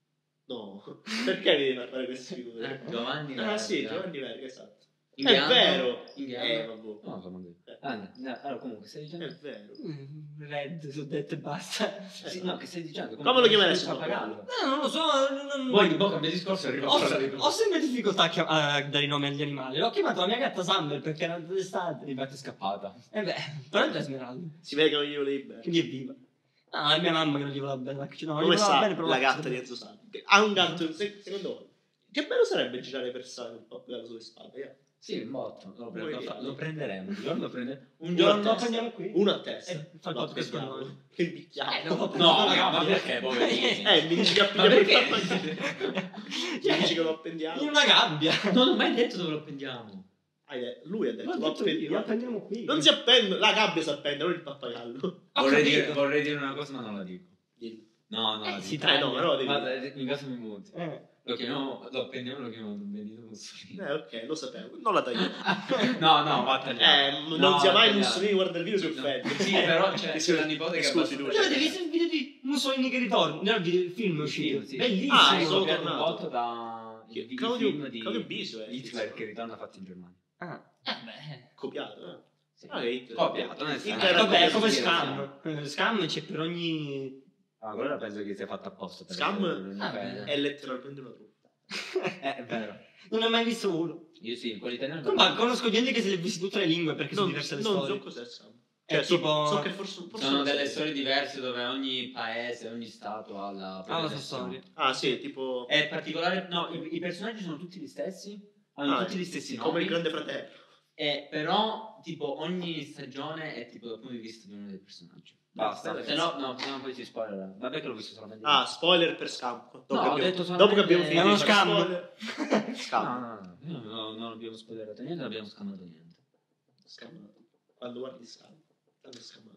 No. Perché mi devi fare queste figure? Giovanni Ah sì, Giovanni Verga, esatto. Indiano? È vero. Indiano? Vabbè. No, sono due. Allora, comunque, stai dicendo? È vero. Red, ti ho detto e basta. Sì, no, che stai dicendo? Come lo chiameresti? Pappagallo? No, non lo so. Poi di bocca a mio discorso arriva Ho sempre difficoltà a dare i nomi agli animali. L'ho chiamato la mia gatta Summer perché era d'estate. Mi è scappata. Però è da Esmeralda. Si vede che non gli volevi bene. Quindi è viva. Ah, è mia mamma che non gli voleva bene. No, Come gli sta bene, però la gatta di Enzo Salvi? Ha un gatto, secondo voi? Che bello sarebbe girare per strada con un pappagallo sulle spalle, Sì, un botto. Lo prenderemo. Un Uno giorno a lo prendiamo testa. qui. Uno a testa. Fa il Lo podcast con prendiamo. noi. Che bicchiato. No, ma perché, poverini? Mi dici che Ma appiglia per perché? pappagallo. Mi dici che lo appendiamo. In una gabbia. Non ho mai detto dove lo appendiamo. Lui ha detto, L'ho detto io, lo appendiamo qui. Non si appende, la gabbia si appende, non il pappagallo. Vorrei dire una cosa, ma non la dico. Dillo. No, la si dico. taglia. No, però devi... Guarda, in caso mi muti. Eh. Lo appendiamo, lo chiamiamo Benito Mussolini. Ok, lo sapevo. Non la tagliamo. No, va tagliato. Non sia mai tagliato. Mussolini guarda il video si offende. Sì, però c'è la nipote che Scusi, è lui. Avete visto il video di Mussolini che ritorna? No, il film è uscito. Sì. Bellissimo. Ah, sono sono un tornato. botto da il Claudio film di Bisio è Hitler che ritorna fatto in Germania. Beh. Copiato, Sì. Hitler. Copiato, nel senso. Hitler Vabbè, è come Sì, Scam. Scam c'è per ogni... Ah, quello penso che sia fatto apposta. per Scam essere- è letteralmente una truffa. È vero. Non ne ho mai visto uno. Io sì, quello italiano. Ma conosco gente che se le ha viste tutte le lingue perché sono diverse le Non storie. so cos'è Scam. È Cioè, tipo- so che forse Sono non delle so. storie diverse dove ogni paese, ogni stato ha la propria la sua versione. storia. Ah, sì, tipo... È particolare, no, i personaggi sono tutti gli stessi, hanno tutti gli stessi nomi. Come il Grande Fratello. Però, tipo, ogni stagione è tipo dal punto di vista di uno dei personaggi. Basta. Se no poi si spoiler. Vabbè che l'ho visto solamente. Ah, spoiler per Scam. ho detto solamente- Dopo che abbiamo finito È uno di fare scam. spoiler. Scam. No, non abbiamo spoilerato niente, non abbiamo scamato niente. Scamato. Quando guardi Scam. Tanto è scamato.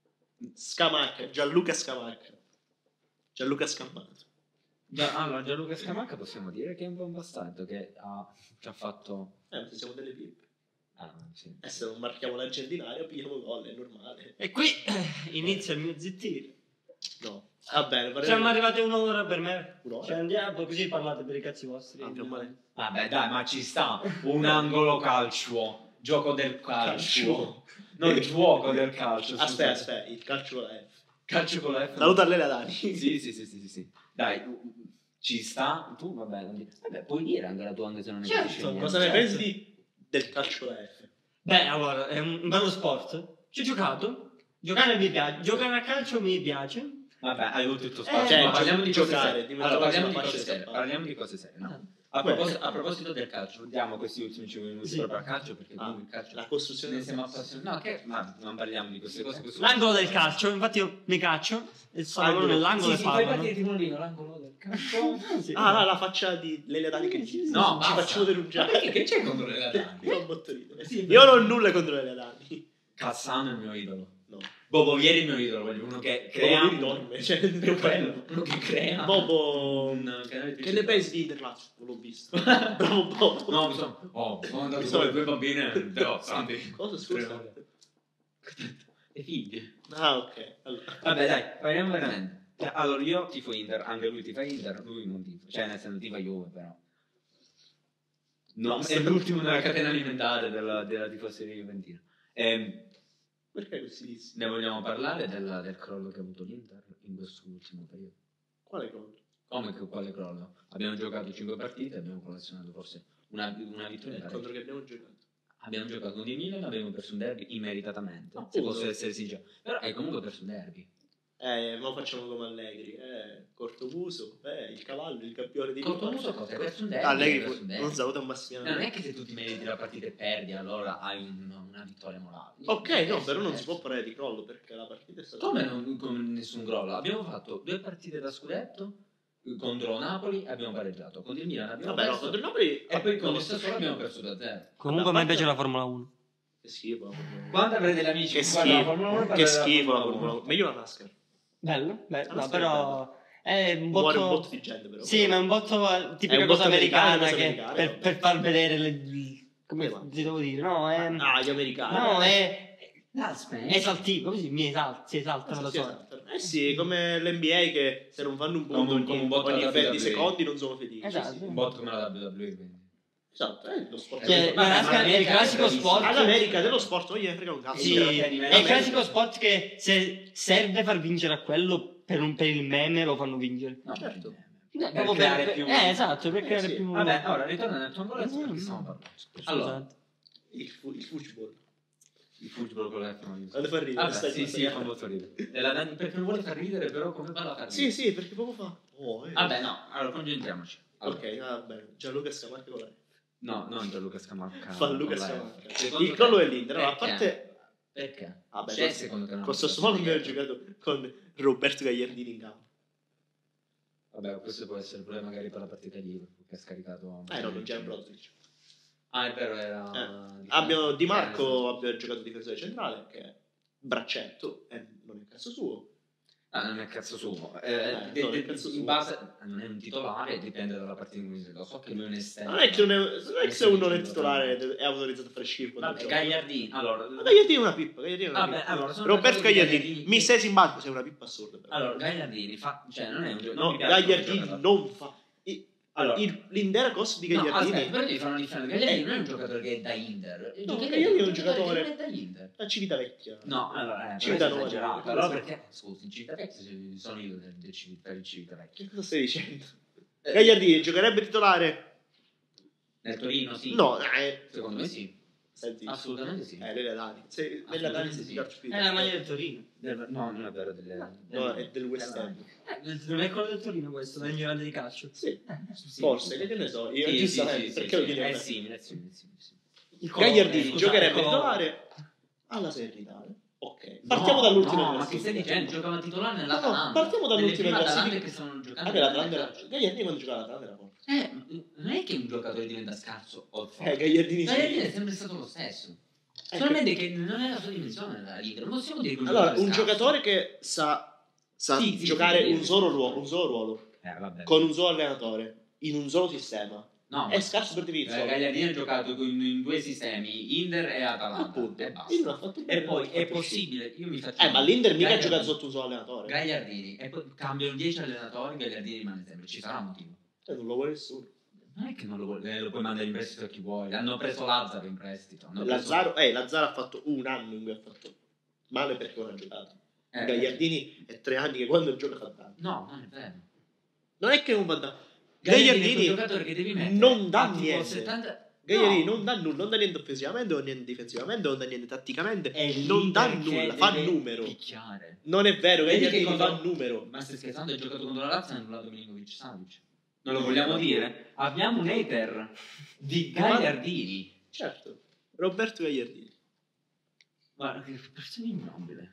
Scamacca. Gianluca Scamacca. Gianluca Scamato. Allora, Gianluca Scamacca possiamo dire che è un buon bastardo che ci ha fatto... Siamo delle pippe. Ah, sì. Se non marchiamo la giardinaria, pigliamo gol, è normale. E qui inizia il mio zittire. No. Va bene, Siamo arrivati a un'ora per me. Un'ora? Cioè andiamo così parlate per i cazzi vostri. Ah, più o meno. Vabbè, dai, ma ci sta un angolo calcio, gioco del calcio, non gioco del calcio. Aspetta, il calcio con la F. Calcio con la F. Saluta a Lele Dani. Sì. Dai, ci sta. Tu, vabbè, puoi dire anche la tua, anche se non ne Certo, capisci niente. Cosa ne pensi del calcio con la F? Beh, allora, è un bello sport. Ci ho giocato. Giocare mi piace. Giocare a calcio mi piace. Vabbè, hai avuto tutto spazio. Cioè, ma parliamo di cose giocare, serie. dimmi Allora, una cosa, parliamo di ma cose faccio serie. scappare. Parliamo di cose serie, no? Ah. A proposito del calcio, diamo questi ultimi 5 minuti Sì. proprio al calcio perché comunque il calcio La costruzione ne del siamo calcio. appassionati. No, ma non parliamo di queste cose. L'angolo del calcio, infatti io mi caccio e sono nell'angolo e fai parlano. partire timonino, l'angolo del calcio. Sì. Ah, la faccia di Lele Dani che ci No, ci basta. facciamo denunciare. Ma perché che c'è contro le Dani? Io ho molto ridere. Sì, Io non ho nulla contro Lele Dani. Cassano è il mio idolo. No. Bobo Vieri è il mio idolo, voglio uno che crea Bobo dorme, cioè, per quello, uno che crea Bobo un canale che ne pensi di Interlazio? Non l'ho visto. Bravo Bobo. No, sono andato con due bambine devassanti. Cosa, scusa? E figlie. Ah, ok. Allora. Vabbè, dai, parliamo veramente. Allora, io tifo Inter, anche lui tifa Inter, lui non tifo. Cioè, nel senso tifa Juve, però. No, è l'ultimo nella catena alimentare della tifoseria juventina. Perché questi dissi? Ne vogliamo parlare del crollo che ha avuto l'Inter in questo ultimo periodo? Quale cosa? Quale crollo? Abbiamo giocato 5 partite, abbiamo collezionato forse una vittoria. Contro che abbiamo giocato? Abbiamo giocato con il Milan, abbiamo perso un derby immeritatamente, se posso essere sincero. Però hai comunque perso un derby. Ma facciamo come Allegri, Cortomuso, il cavallo, il campione di Cortomuso cosa? Hai perso un derby? Allegri non saluta un Massimiliano. Non è che se tu ti meriti la partita e perdi, allora hai una vittoria morale. Ok, no, però non si può parlare di crollo perché la partita è stata... Come nessun crollo? Abbiamo fatto 2 partite da scudetto contro Napoli e abbiamo pareggiato. Contro il Milan abbiamo perso. Contro il Napoli... E poi con il Sassuolo abbiamo perso 2-0. Comunque a me piace la Formula 1. Che schifo la Formula 1. Quando avrete gli amici Che schifo la Formula 1. Meglio la NASCAR. Bello, no, però è un botto... Muore un botto di gente però. Sì, ma è un botto tipica un cosa botto americana americana, che per far vedere come va? ti devo dire, no, è... gli americani. No, è Aspetta. esaltivo, così si esaltano da Sì, solo. esatto. Sì, come l'NBA che se non fanno un punto Come un botto ogni alla 20 WWE. secondi non sono felici. Esatto. Un botto come la WWE, quindi. Esatto, è lo sport. Cioè, la NASCAR è il classico sport. All'America dello sport non gliene frega un cazzo. Sì, è il classico sport che se serve far vincere a quello per il meme lo fanno vincere. No, Certo. Proprio creare più... esatto, per creare sì. più... Vabbè, ora ritorna nel tuo angolo perché stiamo parlando. Allora, Il football. il football con l'F1. Quando fa ridere. Vabbè, sì, fa molto ridere. Perché non vuole far ridere, però come parla fa ridere. Sì, perché poco fa. Vabbè, no, allora concentriamoci. Allora, Ok, va bene. Gianluca Scamacca con lei. no, non Gianluca Scamacca. Fa Luca con la F. Scamacca. Secondo Il te- crollo dell'Inter. Allora, a perché? parte... Perché? Vabbè, C'è secondo te una con motivazione Sassuolo abbiamo dietro? giocato con Roberto Gagliardini in campo. Vabbè, questo può essere pure magari per la partita di Liverpool che ha scaricato. No, non c'era Brozovic. Ah, è vero, era. Abbiamo Di Marco, abbiamo giocato difensore centrale, che è braccetto, non è il cazzo suo. Ah, non è cazzo suo. non è cazzo In suo. base. Non è un titolare, dipende dalla partita in cui lo so che lui è un esterno. Non è che se uno non è titolare è autorizzato a fare schifo. Vabbè, Gagliardini. Allora. Ma Gagliardini è una pippa. Gagliardini è una Vabbè, pippa. allora, sono Roberto d'accordo che Gagliardini, mi sei simpatico, sei una pippa assurda. Però. Allora, Gagliardini fa. Cioè, non è un No, Gagliardini non fa. Allora, l'intera cosa di no, Gagliardini. aspetta, però devi fare una differenza. Gagliardini non è un giocatore che è da Inter. No, Gagliardini è un giocatore che è da Inter. La Civitavecchia. No, allora, Civitavecchia. esagerato. Allora perché? Scusi, in Civitavecchia sono io per il Civitavecchia. Che cosa stai dicendo? Gagliardini giocherebbe titolare? Nel Torino sì. No, Secondo me sì. senti. Assolutamente sì. Nella Dani. Nella Dani si calcio È la maglia del Torino. No, non è vero. No, è del West Ham. Non è quello del Torino questo, del ignorante di calcio. Sì. Sì, Forse, sì. che ne so. Io Sì, giustamente, sì, perché lo sì, chiedi a è me? simile. Gagliardini Scusate, giocherebbe il colore. titolare alla Serenità. Ok. Partiamo dall'ultimo. No, ma che stai dicendo? Giocava titolare No, nell'Atalanta. partiamo dall'ultimo Nelle prime classifica. Atalante che stanno giocando. Vabbè, l'Atalanta. Gagliardini quando giocava l'Atalanta era forte. Non è che un giocatore diventa scarso o forte. Gagliardini sì. Gagliardini è sempre stato lo stesso. Solamente che non è la sua dimensione la Liga. Non possiamo dire che Allora, un scarso. giocatore che sa Sì, giocare sì, un solo ruolo vabbè. con un solo allenatore in un solo sistema No, è scarso per definizione. Gagliardini ha giocato in 2 sistemi, Inter e Atalanta. Appunto. E basta. Il non ha fatto bene. E poi è possibile, io mi faccio. Ma l'Inter mica ha Gagliardini- giocato sotto un solo allenatore. Gagliardini, e poi cambiano 10 allenatori, Gagliardini rimane sempre. Ci sarà un motivo. Non lo vuole nessuno. Non è che non lo vuole, lo puoi mandare in prestito a chi vuole. Hanno preso Lazzaro in prestito. hanno preso- Lazzaro ha fatto un anno in cui ha fatto male perché non ha giocato. Gagliardini è 3 anni che quando gioca fa danno. No, non è vero. Non è che non va danno. È un Gagliardini giocatore che devi mettere non dà a tipo niente. 70. Gagliardini No. non dà nulla, non dà niente offensivamente, non dà niente difensivamente, non dà niente tatticamente, È non dà l'Inter che nulla, fa deve numero. Picchiare. Non è vero, Vedi che Gagliardini cosa- fa numero. Ma stai scherzando? Hai giocato contro la Lazio e hai annullato Milinkovic Savic. Non lo vogliamo dire? Abbiamo un hater di Gagliardini. Certo, Roberto Gagliardini. Guarda, che persona ignobile.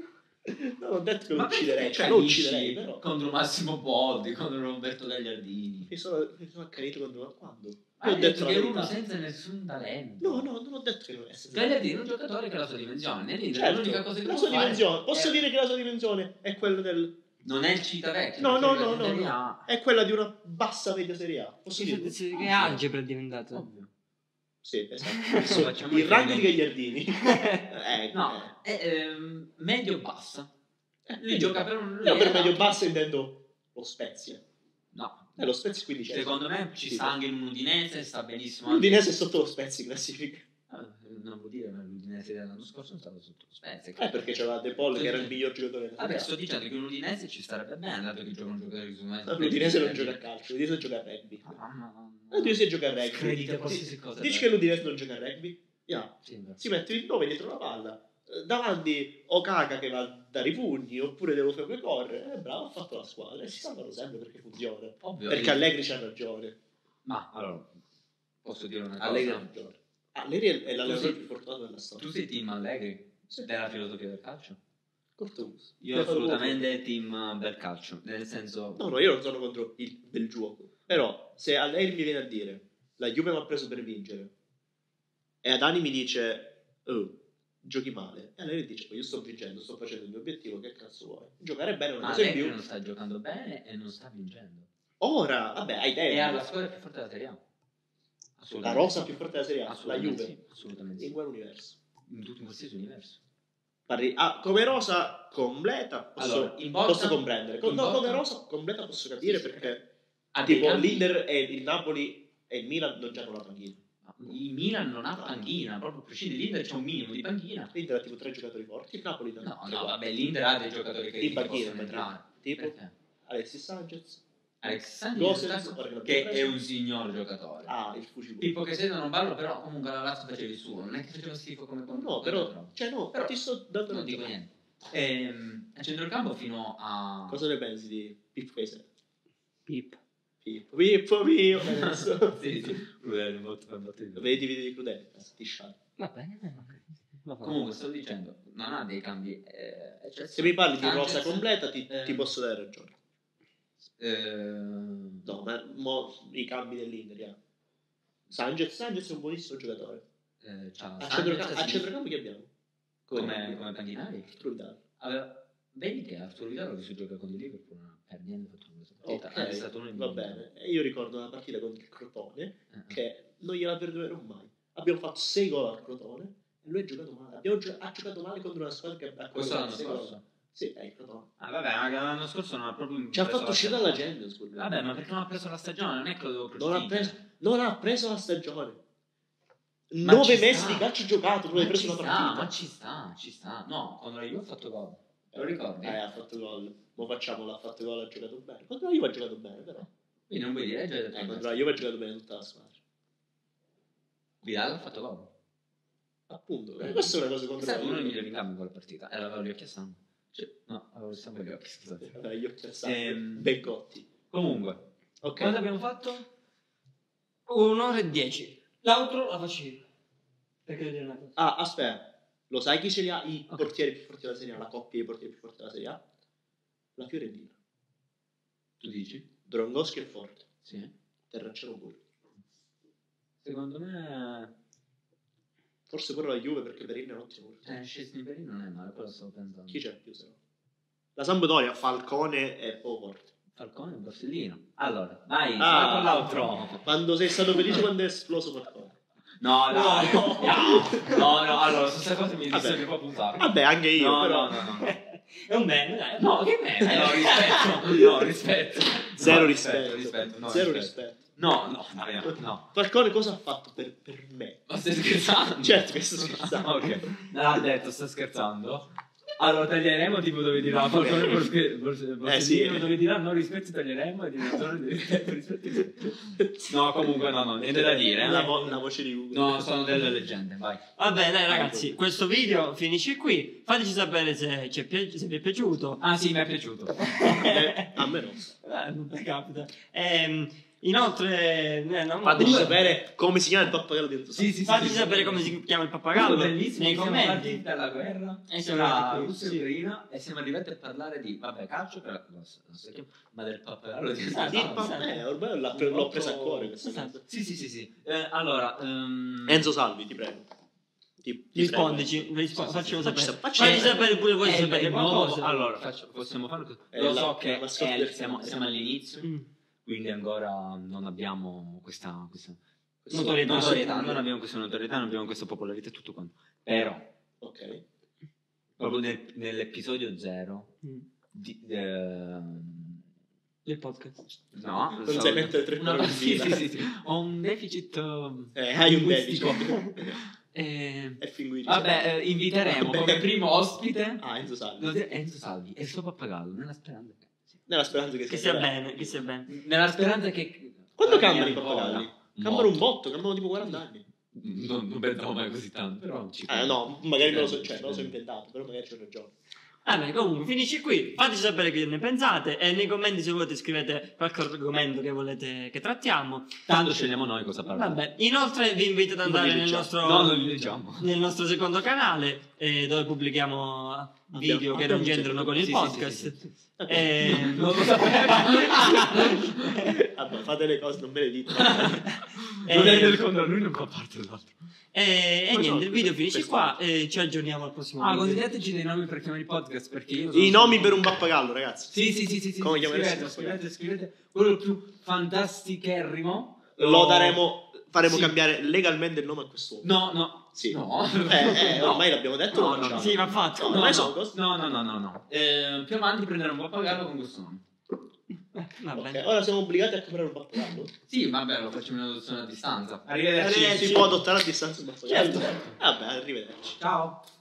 Non ho detto che lo Ma ucciderei, perché cioè lo capisci ucciderei, però. contro Massimo Boldi, contro Roberto Gagliardini. Mi sono accanito contro quando? Hai detto la che è verità. uno senza nessun talento. No, non ho detto che non è senza Voglio talento. dire, un giocatore che ha la sua dimensione. Nell'Inter Certo, l'unica cosa che la può sua fare dimensione. Posso è- dire che la sua dimensione è quella del... Non è il Civitavecchio. No, perché no, la no, no, Serie no. A- È quella di una bassa media Serie A. Posso dirlo? Che algebra è diventato. Ovvio. Sì, esatto. Facciamo Il rango di riferimento. Gagliardini. No, è medio-bassa. Lui medio- gioca per un... Io per medio basso intendo lo Spezia. No. Lo Spezia 15. Secondo me ci sta anche l'Udinese, sta benissimo. L'Udinese è sotto lo Spezia in classifica. Non vuol dire che l'Udinese dell'anno scorso non stava sotto lo Spezia. Perché c'era De Paul che era il miglior giocatore della Vabbè, Serie A. sto dicendo che l'Udinese ci starebbe bene, dato che gioca un giocatore di L'Udinese non gioca a calcio, l'Udinese gioca a rugby. L'Udinese gioca a rugby. Scredita qualsiasi cosa. Dici che l'Udinese non gioca a rugby? Sì, Si mette il 9 dietro la palla. Davanti Okaka che va a dare i pugni, oppure Deulofeu che corre. Bravo, ha fatto la squadra. E si salvano sempre perché funziona. ovvio. Perché Allegri c'ha ragione. Ma allora, posso dire una cosa? Allegri ha ragione. Allegri è l'allenatore sei- più fortunato della storia. Tu sei team Allegri? Sì. Della filosofia del calcio? Cortomuso. Io assolutamente team bel calcio, nel senso... No, io non sono contro il bel gioco. Però, se Allegri mi viene a dire la Juve mi ha preso per vincere e Adani mi dice oh, giochi male, e Allegri dice io sto vincendo, sto facendo il mio obiettivo, che cazzo vuoi? Giocare bene è una Ma cosa in Allegri più. non sta giocando bene e non sta vincendo. Ora, vabbè, ai tempi. E ha la squadra più forte della Serie A. La rosa più forte della Serie A, la Assolutamente Juve. sì, assolutamente In sì. quale universo? In tutto in qualsiasi universo. Come rosa completa posso, Allora, in porta- posso comprendere. in porta- Come rosa completa posso capire Sì, sì. perché Ha dei tipo cambi- l'Inter e il Napoli e il Milan non hanno la panchina. Il Milan non ha panchina, proprio a prescindere l'Inter c'è un minimo di panchina. L'Inter ha tipo 3 giocatori forti, il Napoli non No, ha no, vabbè, l'Inter ha dei giocatori che in panchina, possono in panchina. entrare. Tipo Perché? Alexis Sanchez, Alex Gosens, Sanchez, che è un signor giocatore. il Fucilù. Pippo che se non ballo, però comunque la Lazio faceva il suo, non è che faceva schifo come No, però, cioè no, Però ti sto dando non una dico giocata. niente. A centrocampo fino a... Cosa ne pensi di Pippo Paese? Pip. Pippo mio, adesso. Sì, molto Vedi i video di Crudele, ti scialli. Va bene. Comunque sto dicendo, non ha dei cambi Se mi parli di Sanchez, rosa completa ti ehm, posso dare ragione. ehm, No, ma i cambi dell'Inter, yeah. Sanchez è un buonissimo giocatore. ciao, A Sanchez, centrocampo, sì. chi abbiamo? come panchinari. Arturo Vidal. Vedi che Arturo Vidal che si gioca con il Liverpool non ha per niente fatto una partita. Ok, è stato uno va bene. E io ricordo una partita contro il Crotone che non gliela perdonerò mai. Abbiamo fatto 6 gol al Crotone e lui ha giocato male. Ha giocato male contro una squadra che ha Questo l'anno sei gol. scorso? Sì, è il Crotone. Vabbè, ma l'anno scorso non ha proprio Ci ha preso fatto la uscire stagione. dalla Champions quel Vabbè, ma perché non ha preso la stagione? Non è che lo devo non ha preso la stagione. Ma 9 ci mesi sta. di calcio giocato, tu hai preso una partita. Ma ci sta. No, quando la Juve ha fatto gol. Te lo ricordi? Ha fatto gol. Mo facciamolo, ha fatto gol, ha giocato bene. Contro la Juve ha giocato bene, però. Quindi non vuoi dire, già hai detto Contro la Juve ha giocato bene tutta la squadra. Vidal ha fatto gol. Appunto, questa è una cosa È contro stato la uno dei Juve. migliori cambi in quella partita. Era aveva gli occhi a sangue. Cioè, no, avevo il sangue agli occhi, scusate. Gli occhi al sangue. Ehm, Bencotti. Comunque, Ok. quanto abbiamo fatto? 1 ora e 10. L'altro la facevo. Perché devo dire una cosa. Ah, aspetta. Lo sai chi ce li ha i portieri più forti della Serie A? La coppia dei portieri più forti della Serie A? La Fiorentina. Tu dici? Drongoschi è forte. Sì. Terracciano pure. Secondo me... Forse pure la Juve perché Perin è un ottimo portiere. Scesni Perin non è male, quello stavo pensando. Chi c'è più se no? La Sampdoria, Falcone e Forte. Falcone e Borsellino. Allora, vai, Ah. con l'altro. Quando sei stato felice quando è esploso Falcone? No, dai. No, allora, su questa cosa mi Vabbè. dissocio proprio un sacco. Vabbè, anche io, No, però. no. È un bene, dai. No, che me? No, rispetto. No, rispetto. Zero No, rispetto. no, Zero rispetto. rispetto. No. Falcone cosa ha fatto per me? Ma stai scherzando? Certo che sto scherzando. Ok. Non ha detto, sto scherzando. Allora taglieremo tipo dove dirà Falcone Borsellino, sì. dove dirà no rispetto taglieremo e dirà zona di rispetto. No, comunque no, niente da dire. La voce di Google. No, sono delle leggende, vai. Vabbè, dai ragazzi, questo video finisce qui. Fateci sapere se vi è piaciuto. Ah sì, mi è piaciuto. A me no. Non mi capita. Inoltre, fateci sapere come si chiama il pappagallo di Enzo Salvi. Fateci sapere come si chiama il pappagallo Bellissimo, nei siamo commenti. partiti dalla guerra siamo tra arrivati qui, Russia e sì. Ucraina e siamo arrivati a parlare di, vabbè, calcio, però non so che, ma del pappagallo di Esatto. Ormai l'ho presa a cuore questa Esatto. cosa. Sì. Allora, Enzo Salvi, ti prego. Rispondici, facciamo sapere. Facci Facci sapere pure voi se sapete nuovo, qualcosa. allora, possiamo farlo così. È Lo la- so che la mascotte del siamo all'inizio, quindi ancora non abbiamo questa notorietà, non abbiamo questa notorietà, non abbiamo questa popolarità e tutto quanto. Però, Ok. proprio nell'episodio 0 del podcast. no, Non sai mettere tre parole in fila. sì. Ho un deficit Hai un linguistico. deficit. È fin qui. Vabbè, inviteremo come primo ospite Enzo Salvi. Enzo Salvi e il suo pappagallo, nella speranza Nella speranza Che sia bene, che sia bene. nella speranza che Quando la cambiano i mia pappagalli? ancora. Cambiano un botto, cambiano tipo 40 anni. Non pensavo mai così tanto, però No, magari me lo so inventato, però magari c'ho ragione. Beh, comunque finisci qui. Fateci sapere che ne pensate e nei commenti se volete scrivete qualche argomento che volete che trattiamo. Tanto scegliamo noi cosa parlare. Vabbè, inoltre vi invito ad andare Non li nel leggiamo. No, non nostro li leggiamo. nel nostro secondo canale dove pubblichiamo video che non c'entrano con il Sì, podcast. sì. Non Non lo sapevo. Vabbè, fate le cose, non me le dite. Non è del contro, lui non fa parte dell'altro. E Poi niente, no, il video finisce questo- qua e ci aggiorniamo al prossimo video. Consigliateci dei nomi per chiamare il podcast perché io I nomi per un pappagallo, ragazzi. Sì. Come chiameresti? Scrivete quello più fantasticherrimo. Lo faremo Sì. cambiare legalmente il nome a quest'uomo. No. Sì. No. Ormai l'abbiamo detto. No, lo no, facciamo. Sì, va fatto. No, ormai sono cose. No. Più avanti prenderò un pappagallo con questo nome. Va bene. Ok, ora siamo obbligati a comprare un pappagallo. Sì, vabbè, lo facciamo in adozione a distanza. Si può adottare a distanza un pappagallo? Certo. Vabbè, arrivederci. Ciao.